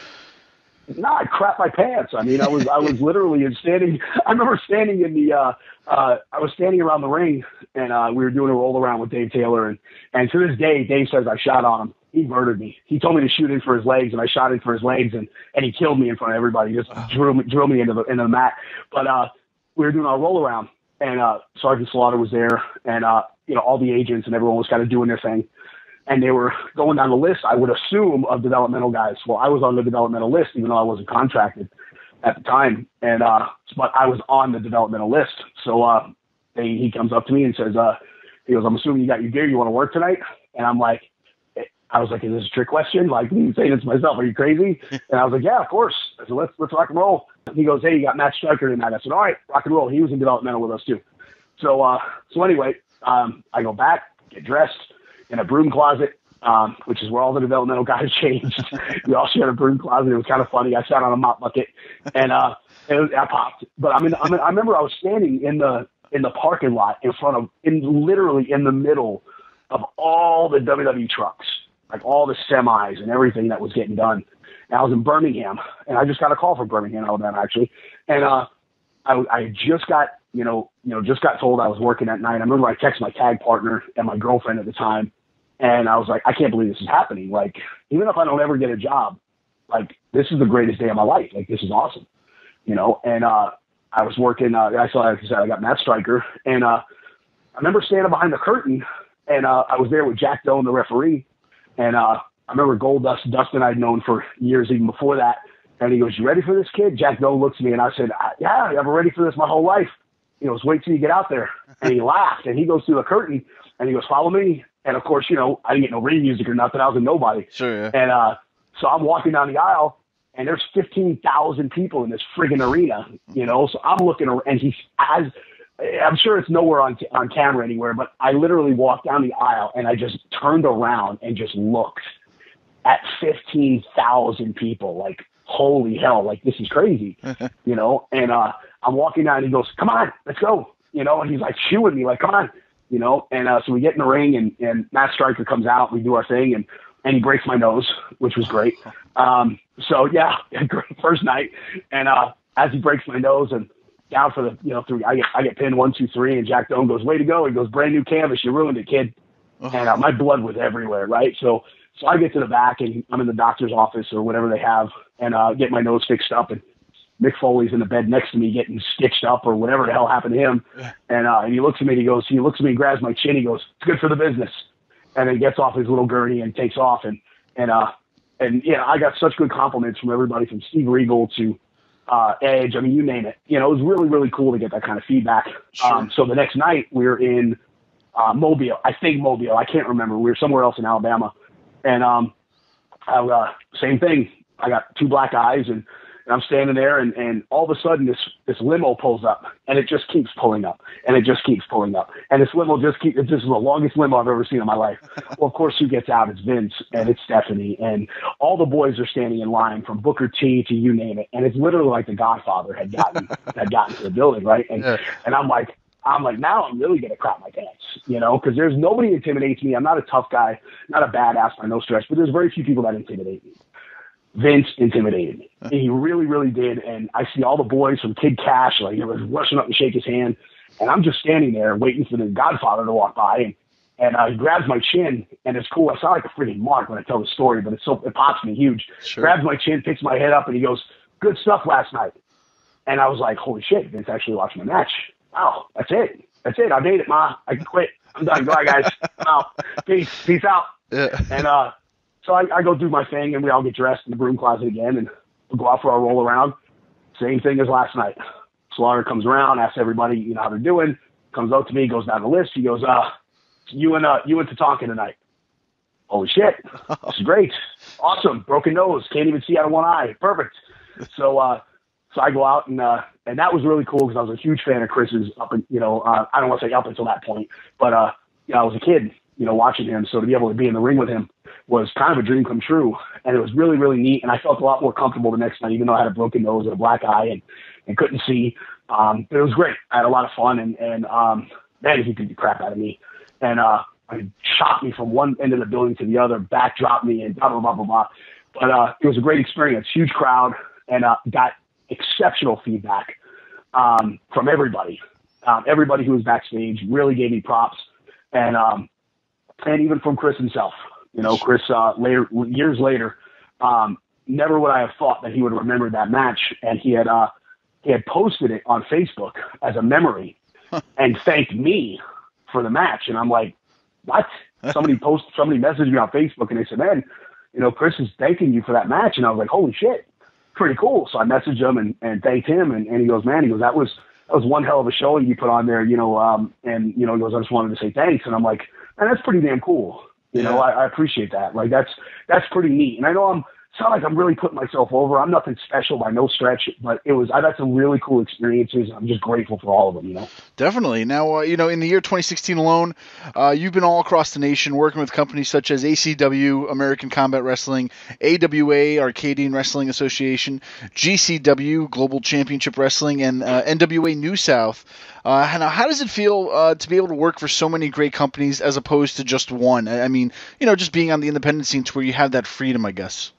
No, I crap my pants. I mean, I was I was literally standing. I remember standing in the. Uh, uh, I was standing around the ring, and uh, we were doing a roll around with Dave Taylor, and and to this day, Dave says I shot on him. He murdered me. He told me to shoot in for his legs, and I shot in for his legs, and, and he killed me in front of everybody. Just drew me, drew me into the into the mat. But uh, we were doing our roll around, and uh, Sergeant Slaughter was there, and uh, you know, all the agents and everyone was kind of doing their thing. And they were going down the list, I would assume, of developmental guys. Well, I was on the developmental list, even though I wasn't contracted at the time. And uh, but I was on the developmental list. So uh, they, he comes up to me and says, uh, he goes, I'm assuming you got your gear. You want to work tonight? And I'm like, I was like, is this a trick question? Like, I'm saying it to myself, are you crazy? And I was like, yeah, of course. I said, let's, let's rock and roll. He goes, hey, you got Matt Stryker tonight. I said, all right, rock and roll. He was in developmental with us too. So, uh, so anyway, um, I go back, get dressed in a broom closet, um, which is where all the developmental guys changed. We all shared a broom closet. It was kind of funny. I sat on a mop bucket, and uh, it was, I popped. But I mean, I mean, I remember I was standing in the in the parking lot in front of, in literally in the middle of all the W W E trucks, like all the semis and everything that was getting done. And I was in Birmingham, and I just got a call from Birmingham, Alabama, actually, and uh, I, I just got. You know, you know, just got told I was working that night. I remember I texted my tag partner and my girlfriend at the time, and I was like, I can't believe this is happening. Like, even if I don't ever get a job, like, this is the greatest day of my life. Like, this is awesome, you know. And uh, I was working. Uh, I saw, like I said, I got Matt Stryker, and uh, I remember standing behind the curtain, and uh, I was there with Jack Doan, the referee, and uh, I remember Goldust Dustin I'd known for years even before that, and he goes, "You ready for this, kid?" Jack Doan looks at me, and I said, "Yeah, I've been ready for this my whole life." He goes, "Wait till you get out there." And he laughed, and he goes through the curtain, and he goes, "Follow me." And, of course, you know, I didn't get no ring music or nothing. I was a nobody. Sure, yeah. And uh, so I'm walking down the aisle, and there's fifteen thousand people in this friggin' arena, you know. So I'm looking around, and he's as I'm sure it's nowhere on on camera anywhere, but I literally walked down the aisle, and I just turned around and just looked at fifteen thousand people, like, holy hell, like, this is crazy, you know. And uh, I'm walking down, and he goes, "Come on, let's go," you know. And he's like shooing me, like, "Come on," you know. And uh, so we get in the ring, and, and Matt Stryker comes out. We do our thing, and, and he breaks my nose, which was great. Um, so yeah, great first night. And uh, as he breaks my nose, and down for the, you know, three, I get I get pinned one, two, three, and Jack Doan goes, "Way to go!" He goes, "Brand new canvas, you ruined it, kid." And uh, my blood was everywhere, right? So so I get to the back, and I'm in the doctor's office or whatever they have, and uh, get my nose fixed up, and Mick Foley's in the bed next to me getting stitched up or whatever the hell happened to him. And, uh, and he looks at me and he goes, he looks at me and grabs my chin. He goes, "It's good for the business." And then he gets off his little gurney and takes off. And, and, uh, and, yeah, I got such good compliments from everybody from Steve Regal to, uh, Edge. I mean, you name it. You know, it was really, really cool to get that kind of feedback. Sure. Um, so the next night we were in, uh, Mobile, I think Mobile, I can't remember. We were somewhere else in Alabama. And, um, I, uh, same thing. I got two black eyes, and, and I'm standing there, and, and all of a sudden this, this limo pulls up, and it just keeps pulling up, and it just keeps pulling up. And this limo just keeps, this is the longest limo I've ever seen in my life. Well, of course, who gets out? It's Vince, and it's Stephanie, and all the boys are standing in line from Booker T to you name it. And it's literally like the Godfather had gotten, had gotten to the building, right? And, yeah. and I'm like, I'm like, now I'm really going to crap my pants, you know, because there's nobody intimidates me. I'm not a tough guy, not a badass by no stretch, but there's very few people that intimidate me. Vince intimidated me. He really, really did. And I see all the boys from Kid Cash, like, you know, rushing up and shake his hand. And I'm just standing there waiting for the Godfather to walk by. And, and uh, he grabs my chin, and it's cool. I sound like a freaking mark when I tell the story, but it's so, it pops me huge. Sure. Grabs my chin, picks my head up, and he goes, "Good stuff last night." And I was like, holy shit, Vince actually watched my match. Wow, that's it. That's it. I made it, Ma. I can quit. I'm done. Bye, guys. I'm out. Peace. Peace out. Yeah. And uh, so I, I go do my thing, and we all get dressed in the broom closet again, and we go out for our roll around. Same thing as last night. Slaughter comes around, asks everybody, you know, how they're doing. Comes out to me, goes down the list. He goes, uh, you and uh, you and Tatanka tonight. Holy shit. This is great. Awesome. Broken nose. Can't even see out of one eye. Perfect. So, uh, so I go out and uh, and that was really cool because I was a huge fan of Chris's up and you know uh, I don't want to say up until that point, but uh, you know, I was a kid, you know, watching him. So to be able to be in the ring with him was kind of a dream come true, and it was really really neat. And I felt a lot more comfortable the next night, even though I had a broken nose and a black eye and, and couldn't see. Um, but it was great. I had a lot of fun, and and um, man, he beat the crap out of me, and uh, I shot me from one end of the building to the other, backdropped me, and blah blah blah blah blah. But uh, it was a great experience, huge crowd, and uh, got exceptional feedback um, from everybody. Um, everybody who was backstage really gave me props, and um, and even from Chris himself. You know, Chris uh, later, years later, um, never would I have thought that he would remember that match, and he had uh, he had posted it on Facebook as a memory, and thanked me for the match. And I'm like, what? Somebody posted, somebody messaged me on Facebook, and they said, man, you know, Chris is thanking you for that match. And I was like, holy shit, pretty cool. So I messaged him and, and thanked him. And, and he goes, man, he goes, that was, that was one hell of a showing you put on there, you know, um, and, you know, he goes, I just wanted to say thanks. And I'm like, man, that's pretty damn cool. You know, I, I appreciate that. Like, that's, that's pretty neat. And I know I'm, it's not like I'm really putting myself over. I'm nothing special by no stretch, but it was, I've had some really cool experiences. I'm just grateful for all of them, you know? Definitely. Now, uh, you know, in the year twenty sixteen alone, uh, you've been all across the nation working with companies such as A C W, American Combat Wrestling, A W A, Arcadian Wrestling Association, G C W, Global Championship Wrestling, and uh, N W A New South. Uh, now, how does it feel uh, to be able to work for so many great companies as opposed to just one? I mean, you know, just being on the independent scene to where you have that freedom, I guess.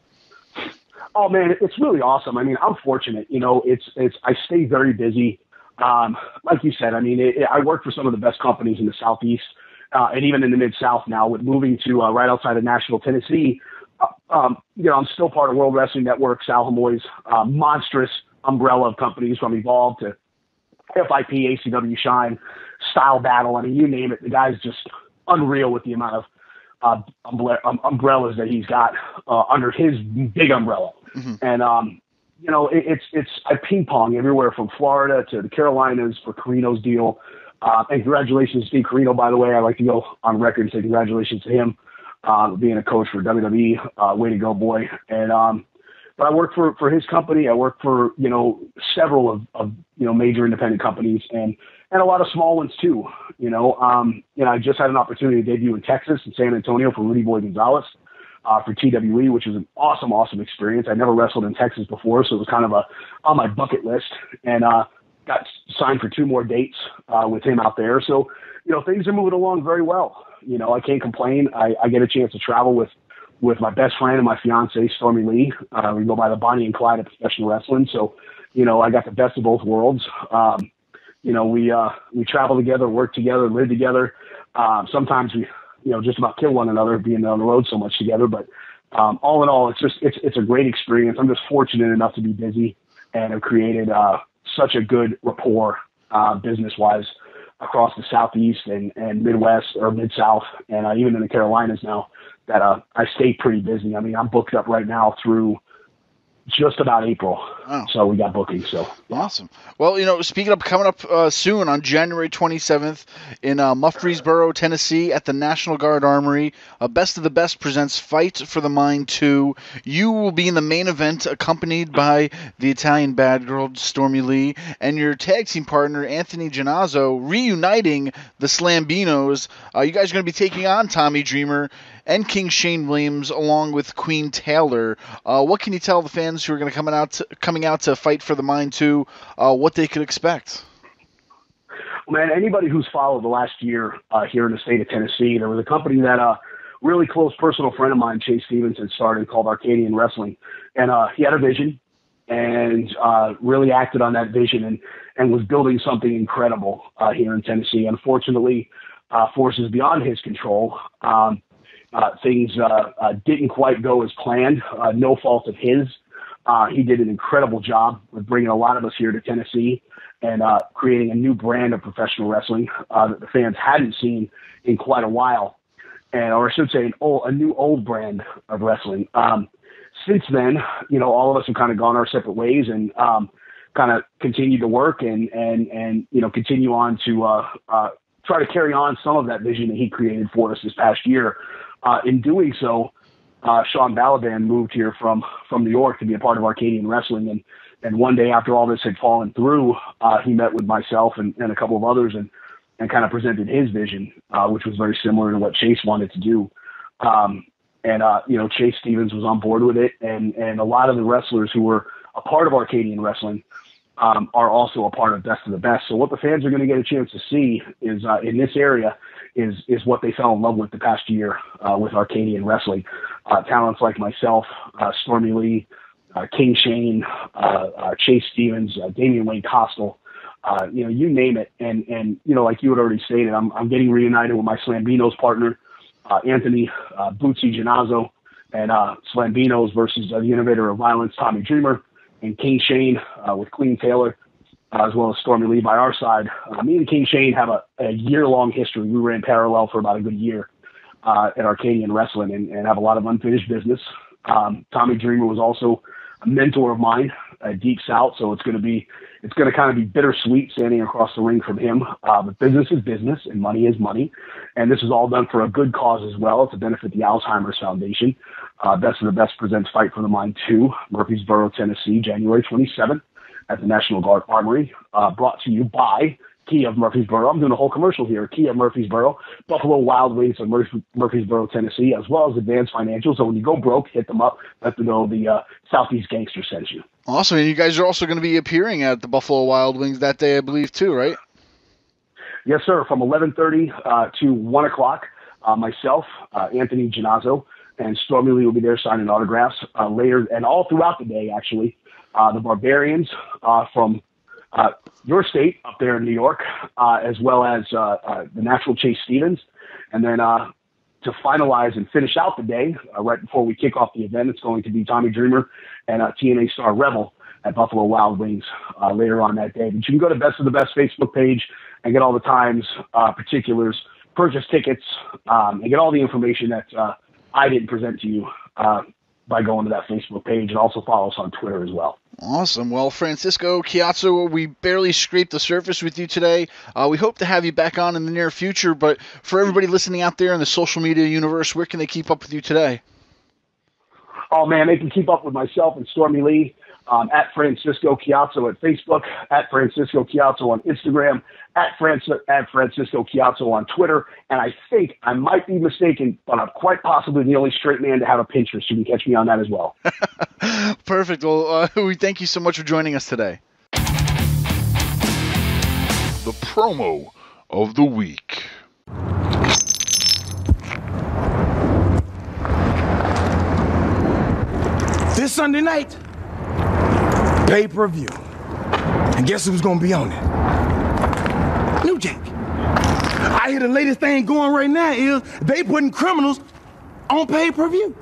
Oh man, it's really awesome. I mean, I'm fortunate, you know, it's, it's, I stay very busy. Um, like you said, I mean, it, it, I work for some of the best companies in the Southeast, uh, and even in the Mid-South now with moving to, uh, right outside of Nashville, Tennessee. Uh, um, you know, I'm still part of World Wrestling Network, Sal Hamoy's, uh, monstrous umbrella of companies from Evolve to F I P, A C W, Shine, Style Battle. I mean, you name it. The guy's just unreal with the amount of, uh, umbre- um, umbrellas that he's got, uh, under his big umbrella. Mm-hmm. And, um, you know, it, it's, it's, I ping pong everywhere from Florida to the Carolinas for Carino's deal. Uh, and congratulations to Steve Carino, by the way. I like to go on record and say congratulations to him, uh, being a coach for W W E. Uh, way to go, boy. And, um, but I work for, for his company. I work for, you know, several of, of, you know, major independent companies and, and a lot of small ones too. You know, um, you know, I just had an opportunity to debut in Texas in San Antonio for Rudy Boy Gonzalez. Uh, for T W E, which was an awesome, awesome experience. I never wrestled in Texas before, so it was kind of a on my bucket list. And uh, got signed for two more dates uh, with him out there. So, you know, things are moving along very well. You know, I can't complain. I, I get a chance to travel with, with my best friend and my fiance, Stormy Lee. Uh, we go by the Bonnie and Clyde of professional wrestling. So, you know, I got the best of both worlds. Um, you know, we uh, we travel together, work together, live together. Um, sometimes we, you know, just about kill one another being on the road so much together. But um, all in all, it's just, it's, it's a great experience. I'm just fortunate enough to be busy and have created uh, such a good rapport uh, business wise across the Southeast and, and Midwest or Mid-South and uh, even in the Carolinas now that uh, I stay pretty busy. I mean, I'm booked up right now through just about April. Oh. So we got bookings. So yeah. Awesome. Well, you know, speaking of coming up uh, soon on January twenty-seventh in uh, Murfreesboro, Tennessee at the National Guard Armory, uh, Best of the Best presents Fight for the Mind two. You will be in the main event accompanied by the Italian bad girl, Stormy Lee, and your tag team partner, Anthony Giannazzo, reuniting the Slambinos. Uh, you guys are going to be taking on Tommy Dreamer and King Shane Williams along with Queen Taylor. Uh, what can you tell the fans who are going to come out to, coming out to Fight for the Mind two, uh, what they could expect? Well, man, anybody who's followed the last year uh, here in the state of Tennessee, there was a company that a uh, really close personal friend of mine, Chase Stevens, had started called Arcadian Wrestling. And uh, he had a vision and uh, really acted on that vision and, and was building something incredible uh, here in Tennessee. Unfortunately, uh, forces beyond his control. Um, Uh, things uh, uh, didn't quite go as planned, uh, no fault of his. Uh, he did an incredible job with bringing a lot of us here to Tennessee and uh, creating a new brand of professional wrestling uh, that the fans hadn't seen in quite a while, and or I should say, an old, a new old brand of wrestling. Um, since then, you know, all of us have kind of gone our separate ways and um, kind of continued to work and and and you know continue on to uh, uh, try to carry on some of that vision that he created for us this past year. Uh, in doing so, uh, Sean Balaban moved here from, from New York to be a part of Arcadian Wrestling. And, and one day after all this had fallen through, uh, he met with myself and, and a couple of others and, and kind of presented his vision, uh, which was very similar to what Chase wanted to do. Um, and, uh, you know, Chase Stevens was on board with it. And, and a lot of the wrestlers who were a part of Arcadian Wrestling um, are also a part of Best of the Best. So what the fans are going to get a chance to see is uh, in this area is, is what they fell in love with the past year uh, with Arcadian Wrestling. Uh, talents like myself, uh, Stormy Lee, uh, King Shane, uh, uh, Chase Stevens, uh, Damian Wayne Costal, uh, you know, you name it. And, and, you know, like you had already stated, I'm, I'm getting reunited with my Slambinos partner, uh, Anthony, uh, Bootsy Ginazzo, and, uh, Slambinos versus uh, the innovator of violence, Tommy Dreamer, and King Shane, uh, with Queen Taylor, uh, as well as Stormy Lee by our side. Uh, me and King Shane have a, a year long history. We ran parallel for about a good year, uh, at Arcadian Wrestling and, and have a lot of unfinished business. Um, Tommy Dreamer was also a mentor of mine at Deep South. So it's going to be, it's going to kind of be bittersweet standing across the ring from him. Uh, but business is business and money is money. And this is all done for a good cause as well, to benefit the Alzheimer's Foundation. Uh, Best of the Best presents Fight for the Mind two, Murfreesboro, Tennessee, January twenty-seventh at the National Guard Armory, uh, brought to you by Kia of Murfreesboro. I'm doing a whole commercial here. Kia of Murfreesboro, Buffalo Wild Wings of Murf- Murfreesboro, Tennessee, as well as Advanced Financial. So when you go broke, hit them up. Let them know the uh, Southeast Gangster sends you. Awesome. And you guys are also going to be appearing at the Buffalo Wild Wings that day, I believe, too, right? Yes, sir. From eleven thirty uh, to one o'clock, uh, myself, uh, Anthony Ginazzo, and Stormy Lee will be there signing autographs uh, later, and all throughout the day, actually. Uh, the Barbarians uh, from uh, your state up there in New York, uh, as well as uh, uh, the natural Chase Stevens. And then uh, to finalize and finish out the day, uh, right before we kick off the event, it's going to be Tommy Dreamer and uh, T N A star Rebel at Buffalo Wild Wings uh, later on that day. But you can go to Best of the Best Facebook page and get all the times, uh, particulars, purchase tickets, um, and get all the information that uh, I didn't present to you uh, by going to that Facebook page, and also follow us on Twitter as well. Awesome. Well, Francisco Ciatso, we barely scraped the surface with you today. Uh, we hope to have you back on in the near future, but for everybody listening out there in the social media universe, where can they keep up with you today? Oh, man, they can keep up with myself and Stormy Lee um, at Francisco Ciatso at Facebook, at Francisco Ciatso on Instagram, at, Francis, at Francisco Ciatso on Twitter. And I think I might be mistaken, but I'm quite possibly the only straight man to have a Pinterest. You can catch me on that as well. Perfect. Well, uh, we thank you so much for joining us today. The promo of the week. This Sunday night, pay-per-view. And guess who's gonna be on it? New Jack. I hear the latest thing going right now is they putting criminals on pay-per-view.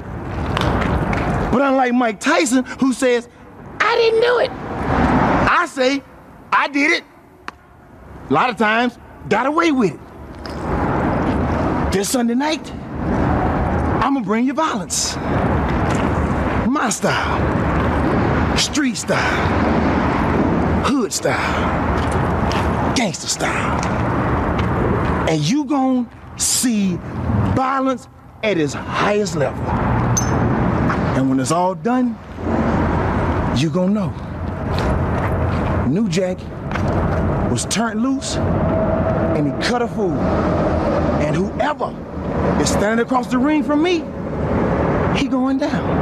But unlike Mike Tyson, who says, I didn't do it, I say, I did it. A lot of times, got away with it. This Sunday night, I'm gonna bring you violence. My style, street style, hood style, gangster style. And you gon' see violence at its highest level. And when it's all done, you gon' know. New Jack was turned loose and he cut a fool. And whoever is standing across the ring from me, he going down.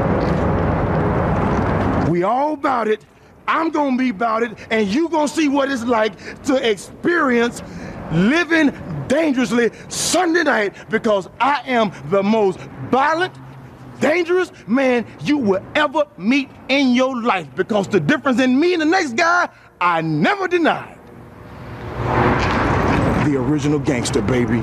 We all about it. I'm gonna be about it, and you gonna see what it's like to experience living dangerously Sunday night, because I am the most violent, dangerous man you will ever meet in your life, because the difference in me and the next guy, I never denied. The original gangster, baby.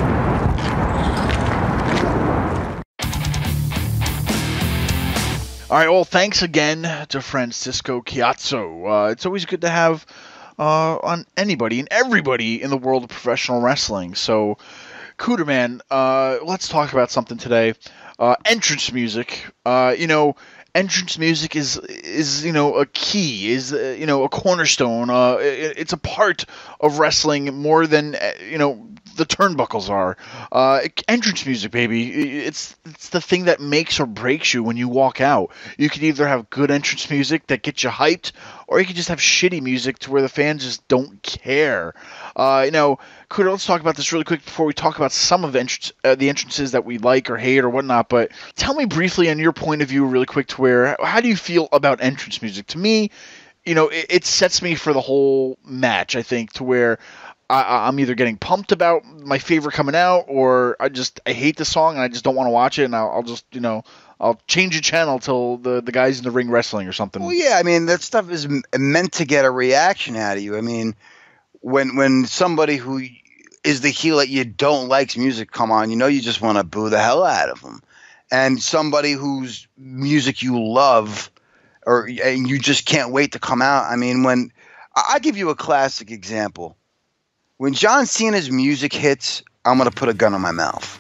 All right, well, thanks again to Francisco Ciatso. Uh, it's always good to have uh, on anybody and everybody in the world of professional wrestling. So, Cooterman, uh, let's talk about something today. Uh, entrance music. Uh, you know, entrance music is is you know a key, is uh, you know a cornerstone. Uh, it, it's a part of wrestling more than uh, you know the turnbuckles are. Uh, entrance music, baby. It's it's the thing that makes or breaks you when you walk out. You can either have good entrance music that gets you hyped, or you can just have shitty music to where the fans just don't care. Uh, you know, Kuda, let's talk about this really quick before we talk about some of the, entrance, uh, the entrances that we like or hate or whatnot. But tell me briefly on your point of view really quick to where, how do you feel about entrance music? To me, you know, it, it sets me for the whole match, I think, to where I, I'm either getting pumped about my favorite coming out, or I just I hate the song and I just don't want to watch it, and I'll, I'll just, you know, I'll change the channel till the, the guy's in the ring wrestling or something. Well, yeah, I mean, that stuff is m- meant to get a reaction out of you. I mean, when when somebody who is the heel that you don't like's music come on, you know you just want to boo the hell out of them. And somebody whose music you love, or and you just can't wait to come out. I mean, when I'll give you a classic example. When John Cena's music hits, I'm going to put a gun in my mouth.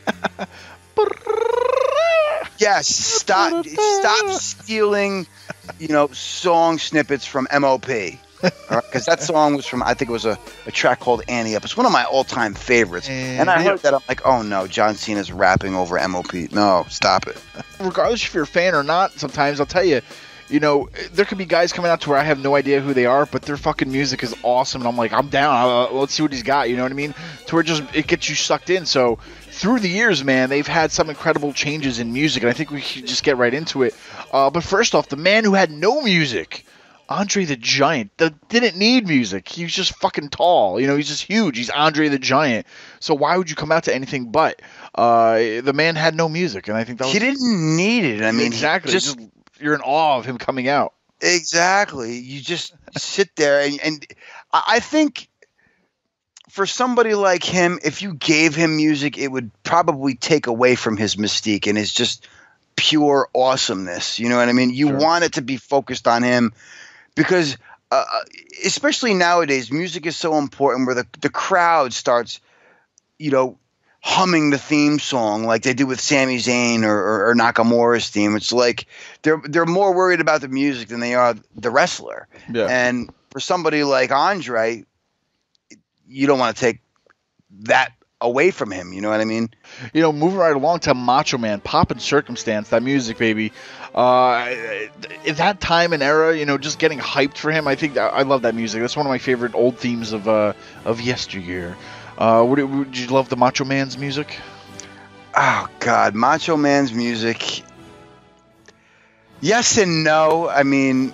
Yes, stop stop stealing, you know, song snippets from M O P. Because that song was from, I think it was a, a track called Annie Up. It's one of my all-time favorites. And I heard that, I'm like, oh no, John Cena's rapping over M O P. No, stop it. Regardless if you're a fan or not, sometimes I'll tell you, you know, there could be guys coming out to where I have no idea who they are, but their fucking music is awesome, and I'm like, I'm down. Uh, let's see what he's got. You know what I mean? To where it just it gets you sucked in. So through the years, man, they've had some incredible changes in music, and I think we should just get right into it. Uh, but first off, the man who had no music, Andre the Giant, that didn't need music. He was just fucking tall. You know, he's just huge. He's Andre the Giant. So why would you come out to anything but? Uh, the man had no music, and I think that was... He didn't need it. I mean, exactly. Just... just you're in awe of him coming out. Exactly. You just sit there, and, and I think for somebody like him, if you gave him music, it would probably take away from his mystique and his just pure awesomeness. You know what I mean? You Sure. want it to be focused on him because, uh, especially nowadays, music is so important where the, the crowd starts, you know, humming the theme song like they do with Sami Zayn or, or, or Nakamura's theme. It's like they're they're more worried about the music than they are the wrestler. Yeah. And for somebody like Andre, you don't want to take that away from him. You know what I mean? You know, moving right along to Macho Man, Pop and Circumstance, that music, baby. Uh, at that time and era, you know, just getting hyped for him, I think that, I love that music. That's one of my favorite old themes of uh, of yesteryear. Uh, would, it, would you love the Macho Man's music? Oh God, Macho Man's music. Yes and no. I mean,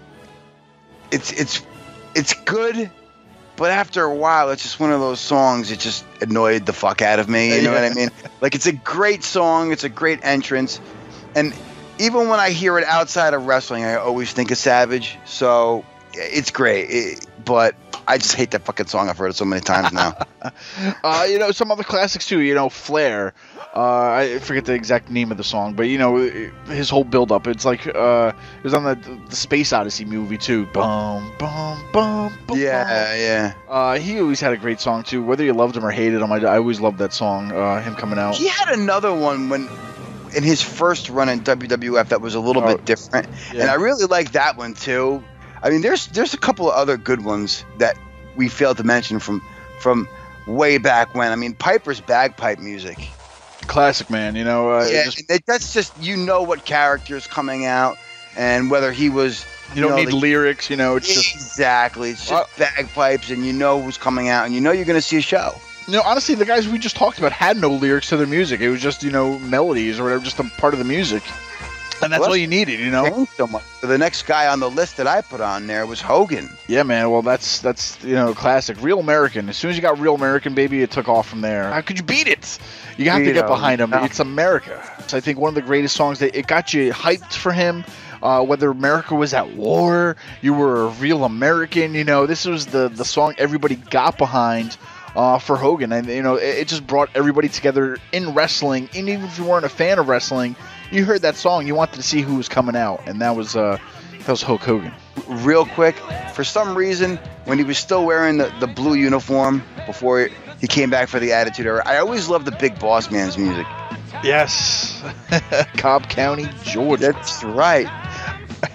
it's it's it's good, but after a while, it's just one of those songs. It just annoyed the fuck out of me. You know Yeah. what I mean? Like, it's a great song. It's a great entrance, and even when I hear it outside of wrestling, I always think of Savage. So it's great, it, but I just hate that fucking song. I've heard it so many times now. uh, you know, some other classics too. You know, Flair. Uh, I forget the exact name of the song, but you know, his whole build-up. It's like uh, it was on the, the Space Odyssey movie too. Bum bum bum. bum Yeah, yeah. Uh, he always had a great song too. Whether you loved him or hated him, I, I always loved that song. Uh, him coming out. He had another one when in his first run in W W F that was a little Oh, bit different, yeah. and I really like that one too. I mean, there's there's a couple of other good ones that we failed to mention from from way back when. I mean, Piper's bagpipe music. Classic, man. You know, uh, Yeah, just, it, that's just, you know what character's coming out and whether he was. you don't know, need the- lyrics. You know, it's just. Exactly. It's just Uh, bagpipes, and you know who's coming out, and you know you're going to see a show. You know, honestly, the guys we just talked about had no lyrics to their music. It was just, you know, melodies or whatever, just a part of the music. And that's Well, all you needed, you know? Changed so much. The next guy on the list that I put on there was Hogan. Yeah, man. Well, that's, that's you know, classic. Real American. As soon as you got Real American, baby, it took off from there. How could you beat it? You have to You get know, behind him. no. It's America. So I think one of the greatest songs that it got you hyped for him. Uh, whether America was at war, you were a real American. You know, this was the, the song everybody got behind. Uh, for Hogan, and you know, it, it just brought everybody together in wrestling. And even if you weren't a fan of wrestling, you heard that song, you wanted to see who was coming out, and that was uh, that was Hulk Hogan. Real quick, for some reason, when he was still wearing the, the blue uniform before he came back for the Attitude Era, I always loved the Big Boss Man's music. Yes, Cobb County, Georgia. That's right.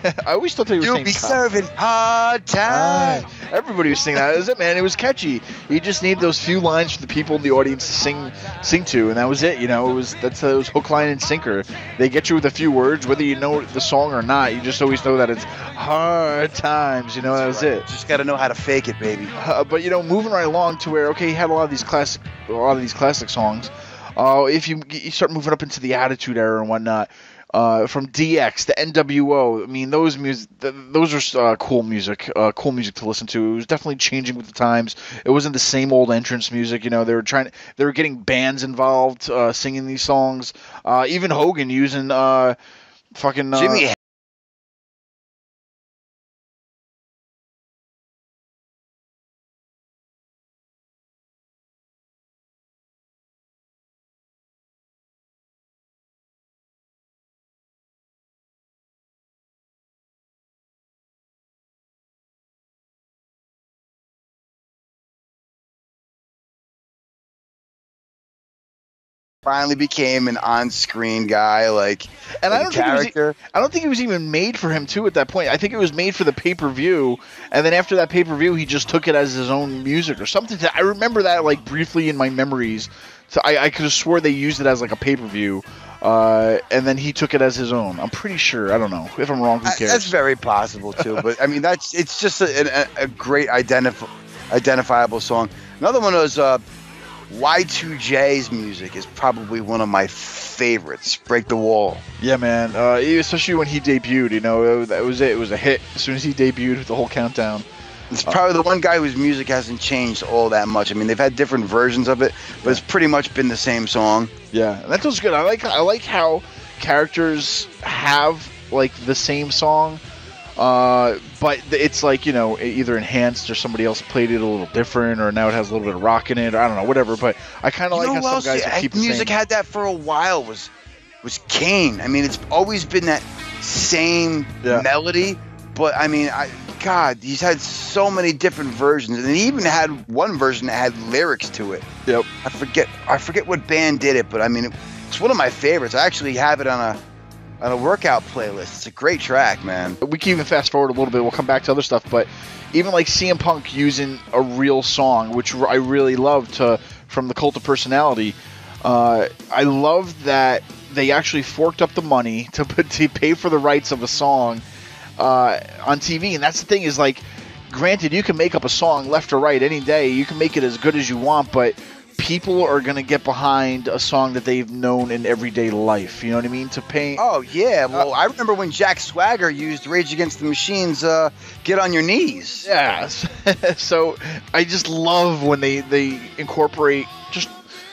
I always thought they were You'll saying be top. serving hard time. Everybody was singing that. That was it, man. It was catchy. You just need those few lines for the people in the audience to sing sing to, and that was it. You know, it was that's those hook, line, and sinker. They get you with a few words, whether you know the song or not. You just always know that it's hard times. You know, that was it. Just got to know how to fake it, baby. Uh, but you know, moving right along to where okay, he had a lot of these classic, a lot of these classic songs. Uh, if you you start moving up into the Attitude Era and whatnot. Uh, from D X to N W O, I mean those music, th- those are uh, cool music, uh, cool music to listen to. It was definitely changing with the times. It wasn't the same old entrance music, you know. They were trying, they were getting bands involved, uh, singing these songs. Uh, even Hogan using uh, fucking uh, Jimmy. Finally became an on-screen guy, like and a I don't character. Think it was, I don't think it was even made for him too at that point. I think it was made for the pay-per-view, and then after that pay-per-view, he just took it as his own music or something. To, I remember that like briefly in my memories. So I, I could have swore they used it as like a pay-per-view, uh, and then he took it as his own. I'm pretty sure. I don't know if I'm wrong. Who cares? That's very possible too. But I mean, that's it's just a, a, a great identif- identifiable song. Another one was. Uh, Y two J's music is probably one of my favorites. Break the Wall. Yeah, man. Uh, especially when he debuted, you know, that was it. It was a hit as soon as he debuted with the whole countdown. It's probably the one guy whose music hasn't changed all that much. I mean, they've had different versions of it, but it's pretty much been the same song. Yeah, that was good. I like I like how characters have like the same song. Uh, but it's like, you know, either enhanced or somebody else played it a little different, or now it has a little bit of rock in it, or I don't know, whatever. But I kind of like how some else guys I, keep the music same. had that for a while was was Kane. I mean, it's always been that same Yeah. melody, but I mean, I, God, he's had so many different versions, and he even had one version that had lyrics to it. Yep. I forget, I forget what band did it, but I mean, it, it's one of my favorites. I actually have it on a on a workout playlist. It's a great track, man. We can even fast forward a little bit. We'll come back to other stuff, but even like C M Punk using a real song, which I really loved to, from the Cult of Personality. Uh, I love that they actually forked up the money to put to pay for the rights of a song uh, on T V, and that's the thing is like, granted, you can make up a song left or right any day. You can make it as good as you want, but people are going to get behind a song that they've known in everyday life. You know what I mean? To pay. Oh, yeah. Well, uh, I remember when Jack Swagger used Rage Against the Machine's uh, Get on Your Knees. Yeah. So I just love when they, they incorporate just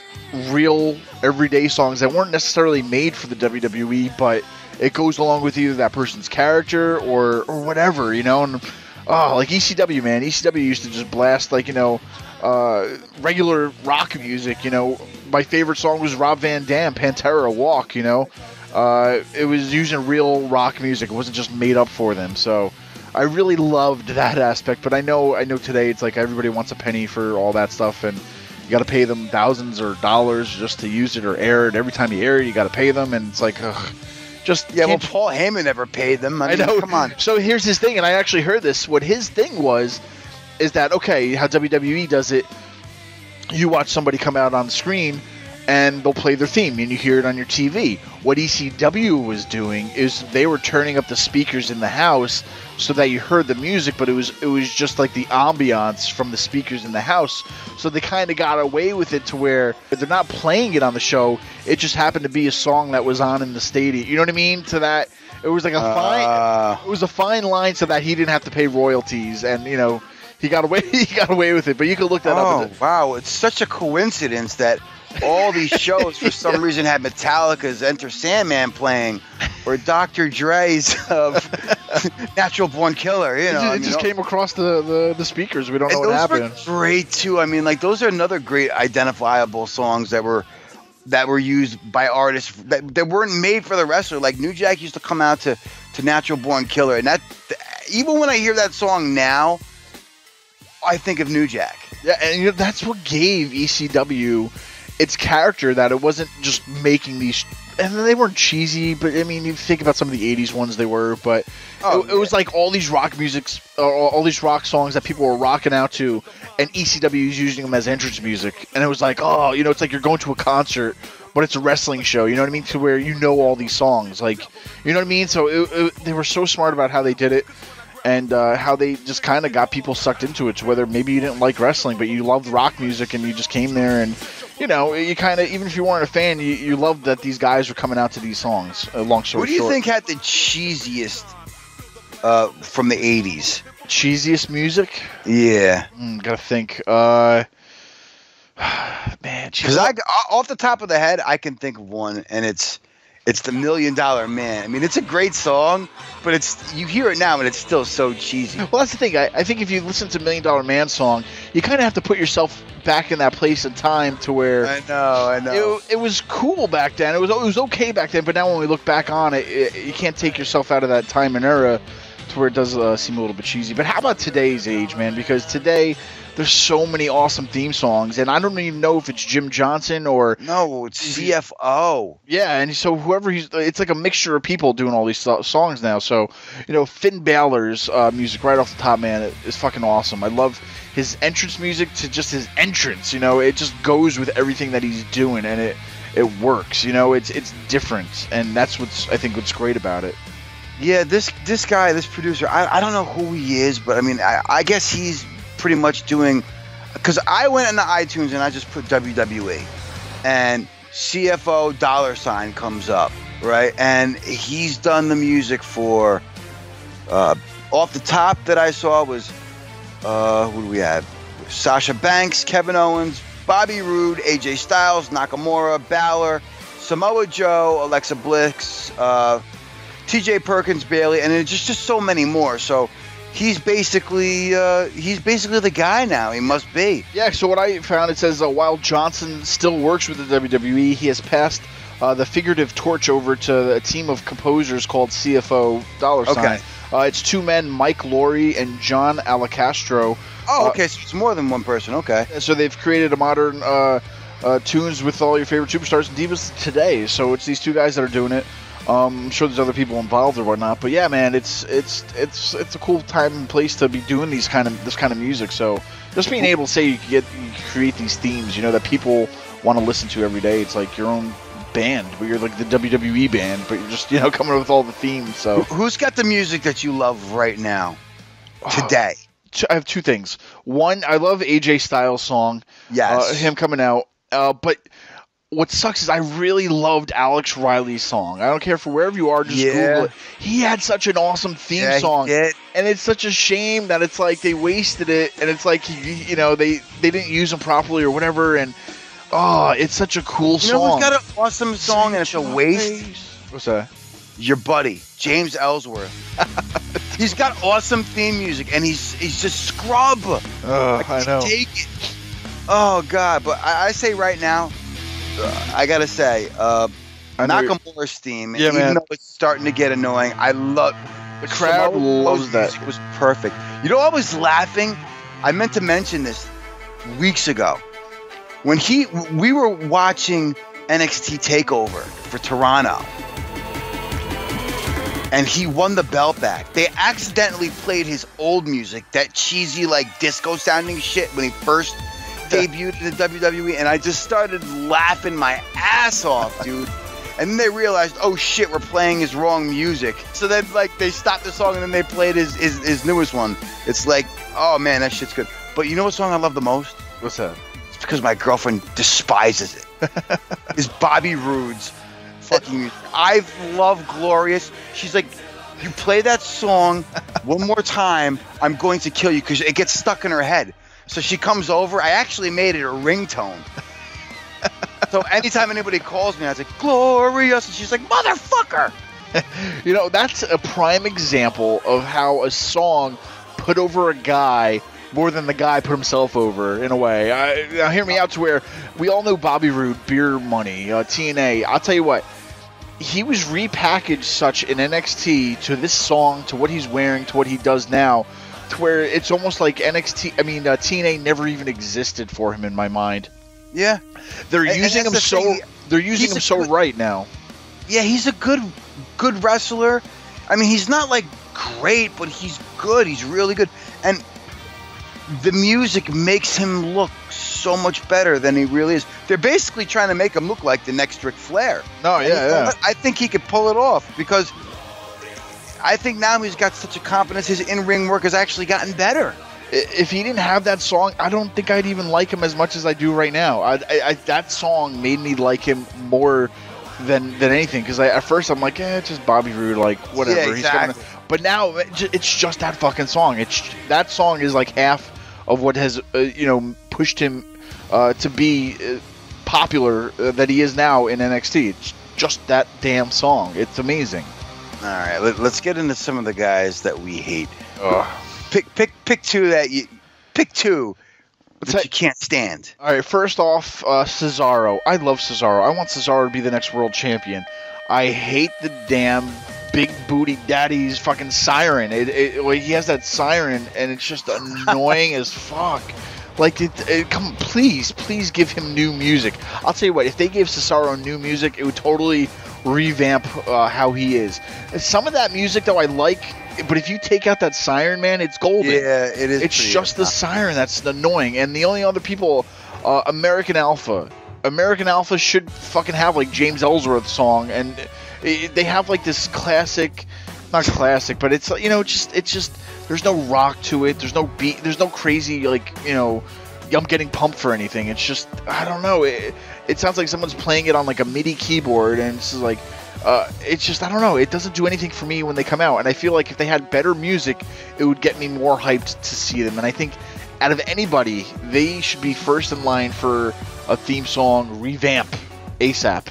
real everyday songs that weren't necessarily made for the W W E, but it goes along with either that person's character or, or whatever, you know? And oh, like E C W, man. E C W used to just blast, like, you know, uh, regular rock music, you know. My favorite song was Rob Van Dam, Pantera, Walk, you know. Uh, it was using real rock music. It wasn't just made up for them. So I really loved that aspect. But I know I know today it's like everybody wants a penny for all that stuff, and you got to pay them thousands or dollars just to use it or air it. Every time you air it, you got to pay them, and it's like, ugh. Just yeah, well, Paul Heyman never paid them. I, mean, I know. Come on. So here's his thing, and I actually heard this. What his thing was is that, okay, how W W E does it, you watch somebody come out on the screen, and they'll play their theme, and you hear it on your T V. What E C W was doing is they were turning up the speakers in the house so that you heard the music, but it was it was just like the ambiance from the speakers in the house. So they kind of got away with it to where they're not playing it on the show. It just happened to be a song that was on in the stadium. You know what I mean? To that, it was like a fine. Uh, it was a fine line so that he didn't have to pay royalties, and you know he got away. He got away with it. But you could look that oh, up. Oh wow! It's such a coincidence that all these shows for some reason had Metallica's Enter Sandman playing, or Doctor Dre's of Natural Born Killer. You know, it, it I mean, just came across the, the, the speakers. We don't know what those happened. Those were great too. I mean, like those are another great identifiable songs that were that were used by artists that, that weren't made for the wrestler. Like New Jack used to come out to to Natural Born Killer, and that even when I hear that song now, I think of New Jack. Yeah, and you know, that's what gave E C W its character, that it wasn't just making these and they weren't cheesy, but I mean, you think about some of the eighties ones, they were, but Oh, it, yeah. it was like all these rock musics, uh, all these rock songs that people were rocking out to, and E C W was using them as entrance music, and it was like, oh, you know, it's like you're going to a concert, but it's a wrestling show, you know what I mean, to where you know all these songs, like, you know what I mean, so it, it, they were so smart about how they did it, and uh, how they just kind of got people sucked into it, to whether maybe you didn't like wrestling, but you loved rock music, and you just came there, and you know, you kind of, even if you weren't a fan, you, you loved that these guys were coming out to these songs. Uh, long story Who do you short. think had the cheesiest uh, from the eighties? Cheesiest music? Yeah. Mm, gotta think. Uh, man, Because I, off the top of the head, I can think of one, and it's it's the Million Dollar Man. I mean, it's a great song, but it's you hear it now, and it's still so cheesy. Well, that's the thing. I, I think if you listen to Million Dollar Man song, you kind of have to put yourself back in that place and time to where I know, I know. It, it was cool back then. It was it was okay back then, but now when we look back on it, it you can't take yourself out of that time and era to where it does uh, seem a little bit cheesy. But how about today's age, man? Because today there's so many awesome theme songs, and I don't even know if it's Jim Johnson or no, it's C F O. Yeah, and so whoever he's, it's like a mixture of people doing all these so- songs now. So, you know, Finn Balor's uh, music right off the top, man, it, is fucking awesome. I love his entrance music to just his entrance. You know, it just goes with everything that he's doing, and it it works. You know, it's it's different, and that's what's I think what's great about it. Yeah, this this guy, this producer, I, I don't know who he is, but I mean, I, I guess he's pretty much doing, because I went into iTunes and I just put W W E, and C F O dollar sign comes up, right? And he's done the music for, uh, off the top that I saw was, uh, who do we have? Sasha Banks, Kevin Owens, Bobby Roode, A J Styles, Nakamura, Balor, Samoa Joe, Alexa Bliss, uh, T J Perkins, Bayley, and it's just, just so many more. So he's basically uh, he's basically the guy now. He must be. Yeah, so what I found, it says uh, while Johnson still works with the W W E, he has passed uh, the figurative torch over to a team of composers called C F O dollar sign. Okay. Uh, it's two men, Mike Laurie and John Alacastro. Oh, okay, so it's more than one person. Okay. So they've created a modern uh, uh, tunes with all your favorite superstars and divas today. So it's these two guys that are doing it. Um, I'm sure there's other people involved or whatnot, but yeah, man, it's it's it's it's a cool time and place to be doing these kind of this kind of music. So just being able to say you can get you can create these themes, you know, that people want to listen to every day. It's like your own band, but you're like the W W E band, but you're just, you know, coming up with all the themes. So who's got the music that you love right now, today? I have two things. One, I love A J Styles' song. Yes. Uh, him coming out. Uh, but what sucks is I really loved Alex Riley's song. I don't care for wherever you are, just Yeah. Google it. He had such an awesome theme Yeah, he song. did. And it's such a shame that it's like they wasted it, and it's like, you, you know, they, they didn't use him properly or whatever, and oh, it's such a cool You song. know who's got an awesome song and it's a waste? What's that? Your buddy, James Ellsworth. He's got awesome theme music, and he's he's just scrub. Oh, I know. Take it. Oh, God. But I, I say right now, uh, I got to say, uh, I know you're- Nakamura's theme, Yeah, even man. though it's starting to get annoying, I love The crowd Samoa loves Joe's that. music was perfect. You know, I was laughing. I meant to mention this weeks ago. When he, we were watching N X T TakeOver for Toronto, and he won the belt back. They accidentally played his old music, that cheesy, like, disco-sounding shit when he first debuted in the W W E, and I just started laughing my ass off, dude. And then they realized, oh shit, we're playing his wrong music. So then, like, they stopped the song and then they played his, his, his newest one. It's like, oh man, that shit's good. But you know what song I love the most? What's that? It's because my girlfriend despises it. It's Bobby Roode's fucking music. I love Glorious. She's like, you play that song one more time, I'm going to kill you, because it gets stuck in her head. So she comes over. I actually made it a ringtone. So anytime anybody calls me, I was like, Glorious. And she's like, motherfucker. You know, that's a prime example of how a song put over a guy more than the guy put himself over, in a way. I, now, hear me out to where we all know Bobby Roode, Beer Money, uh, T N A. I'll tell you what, he was repackaged such in N X T to this song, to what he's wearing, to what he does now, to where it's almost like N X T, I mean, uh, T N A never even existed for him in my mind. Yeah. They're And- and using that's him the so, thing. they're using He's him a so good- right now. yeah, he's a good good wrestler. I mean, he's not like great, but he's good. He's really good. And the music makes him look so much better than he really is. They're basically trying to make him look like the next Ric Flair. No, yeah, yeah. I think he could pull it off because I think now he's got such a confidence. His in-ring work has actually gotten better. If he didn't have that song, I don't think I'd even like him as much as I do right now. I, I, I that song made me like him more than than anything. Because at first I'm like, eh, it's just Bobby Roode, like whatever. Yeah, exactly. He's coming. But now it's just that fucking song. It's that song is like half of what has uh, you know pushed him uh, to be uh, popular uh, that he is now in N X T. It's just that damn song. It's amazing. All right, let, let's get into some of the guys that we hate. Ugh. Pick pick pick two that you pick two that Let's you can't stand. All right, first off, uh, Cesaro. I love Cesaro. I want Cesaro to be the next world champion. I hate the damn big booty daddy's fucking siren. It, it like, he has that siren, and it's just annoying as fuck. Like, it, it, come, please, please give him new music. I'll tell you what, if they gave Cesaro new music, it would totally revamp uh, how he is. Some of that music, though, I like, but if you take out that siren, man, it's golden. Yeah, it is. It's just the siren that's annoying. And the only other people, uh, American Alpha. American Alpha should fucking have, like, James Ellsworth's song, and it, they have, like, this classic, not classic, but it's, you know, just, it's just, there's no rock to it, there's no beat, there's no crazy, like, you know, I'm getting pumped for anything. It's just, I don't know, it, it sounds like someone's playing it on, like, a MIDI keyboard, and it's just like, uh, it's just, I don't know, it doesn't do anything for me when they come out, and I feel like if they had better music, it would get me more hyped to see them, and I think out of anybody, they should be first in line for a theme song revamp ASAP.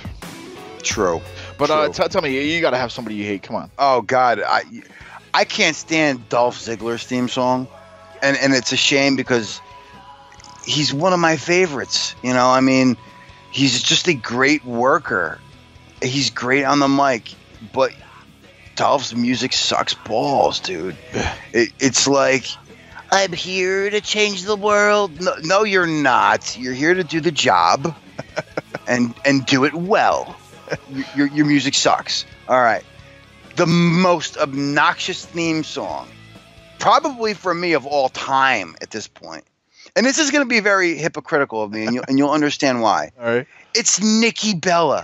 True. But True. Uh, t- tell me, you got to have somebody you hate. Come on. Oh God, I I can't stand Dolph Ziggler's theme song, and and it's a shame because he's one of my favorites. You know, I mean, he's just a great worker. He's great on the mic, but Dolph's music sucks balls, dude. It, it's like, I'm here to change the world. No, no, you're not. You're here to do the job and and do it well. Your, your music sucks. All right. The most obnoxious theme song, probably for me of all time at this point. And this is going to be very hypocritical of me, and you'll, and you'll understand why. All right. It's Nikki Bella.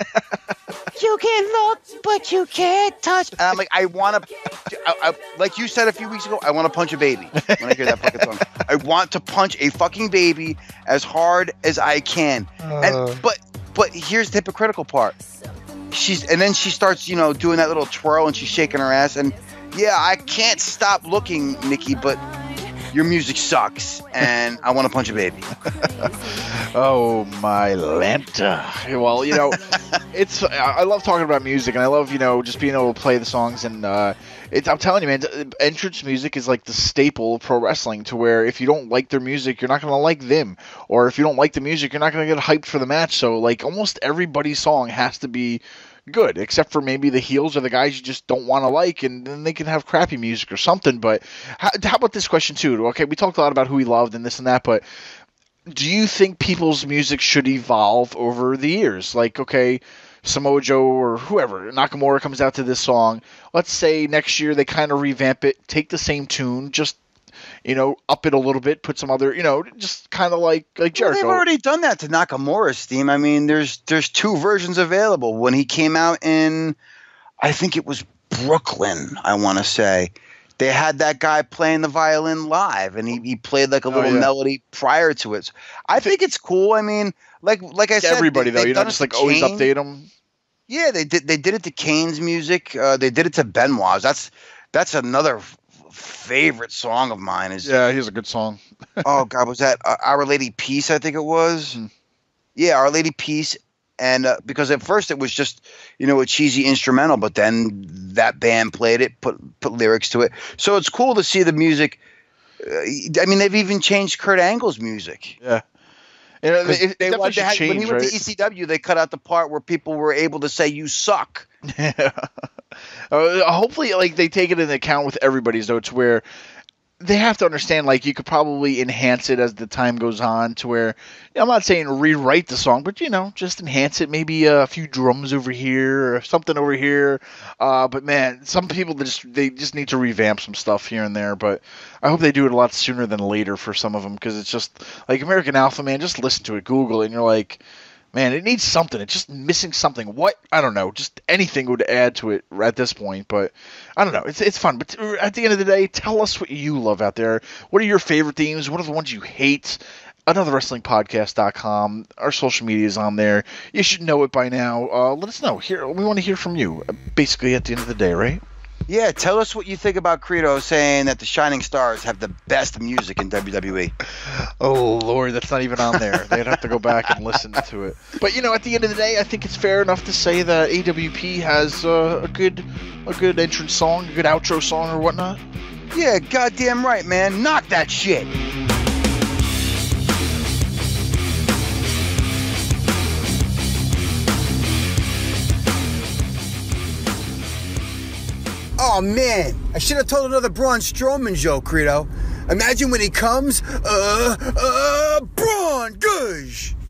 You can look, but you can't touch. And I'm like, I want to, I, I, like you said a few weeks ago, I want to punch a baby when I hear that fucking song. I want to punch a fucking baby as hard as I can. Uh. And but but here's the hypocritical part. She's and then she starts, you know, doing that little twirl and she's shaking her ass. And yeah, I can't stop looking, Nikki, but your music sucks, and I want to punch a baby. Oh, my Lanta. Well, you know, it's I love talking about music, and I love, you know, just being able to play the songs. And uh, it's, I'm telling you, man, entrance music is like the staple of pro wrestling, to where if you don't like their music, you're not going to like them. Or if you don't like the music, you're not going to get hyped for the match. So, like, almost everybody's song has to be good, except for maybe the heels or the guys you just don't want to like, and then they can have crappy music or something. But how, how about this question too? Okay, we talked a lot about who he loved and this and that, but do you think people's music should evolve over the years? Like, okay, Samoa Joe or whoever, Nakamura comes out to this song. Let's say next year they kind of revamp it, take the same tune, just, you know, up it a little bit, put some other, you know, just kind of like like Jericho. Well, they've already done that to Nakamura's theme. I mean, there's there's two versions available. When he came out in, I think it was Brooklyn, I want to say, they had that guy playing the violin live, and he, he played like a little oh, yeah. melody prior to it. So I think it's cool. I mean, like like I said, everybody they, though, you don't just like always Kane. update them. Yeah, they did. They did it to Kane's music. Uh, they did it to Benoit's. That's that's another favorite song of mine. Is yeah, he has a good song. Oh God, was that uh, Our Lady Peace? I think it was. Hmm. Yeah, Our Lady Peace, and uh, because at first it was just, you know, a cheesy instrumental, but then that band played it, put put lyrics to it. So it's cool to see the music. Uh, I mean, they've even changed Kurt Angle's music. Yeah. You know, it, it they, definitely they had, change, when he went right? to E C W, they cut out the part where people were able to say "you suck." Yeah. Uh, hopefully, like they take it into account with everybody's though, to where they have to understand, like, you could probably enhance it as the time goes on to where, you know, I'm not saying rewrite the song, but, you know, just enhance it. Maybe a few drums over here or something over here. Uh, but, man, some people just they just need to revamp some stuff here and there. But I hope they do it a lot sooner than later for some of them, because it's just, like, American Alpha, man, just listen to it, Google it, and you're like, man, it needs something. It's just missing something. What? I don't know. Just anything would add to it at this point. But I don't know. It's it's fun. But at the end of the day, tell us what you love out there. What are your favorite themes? What are the ones you hate? another wrestling podcast dot com. Our social media is on there. You should know it by now. Uh, let us know. Here, we want to hear from you. Basically, at the end of the day, right? Yeah, tell us what you think about Credo saying that the Shining Stars have the best music in W W E. Oh, Lord, that's not even on there. They'd have to go back and listen to it. But, you know, at the end of the day, I think it's fair enough to say that A W P has uh, a good a good entrance song, a good outro song or whatnot. Yeah, goddamn right, man. Knock that shit. Oh, man, I should have told another Braun Strowman joke, Credo. Imagine when he comes, uh, uh, Braun, Gush.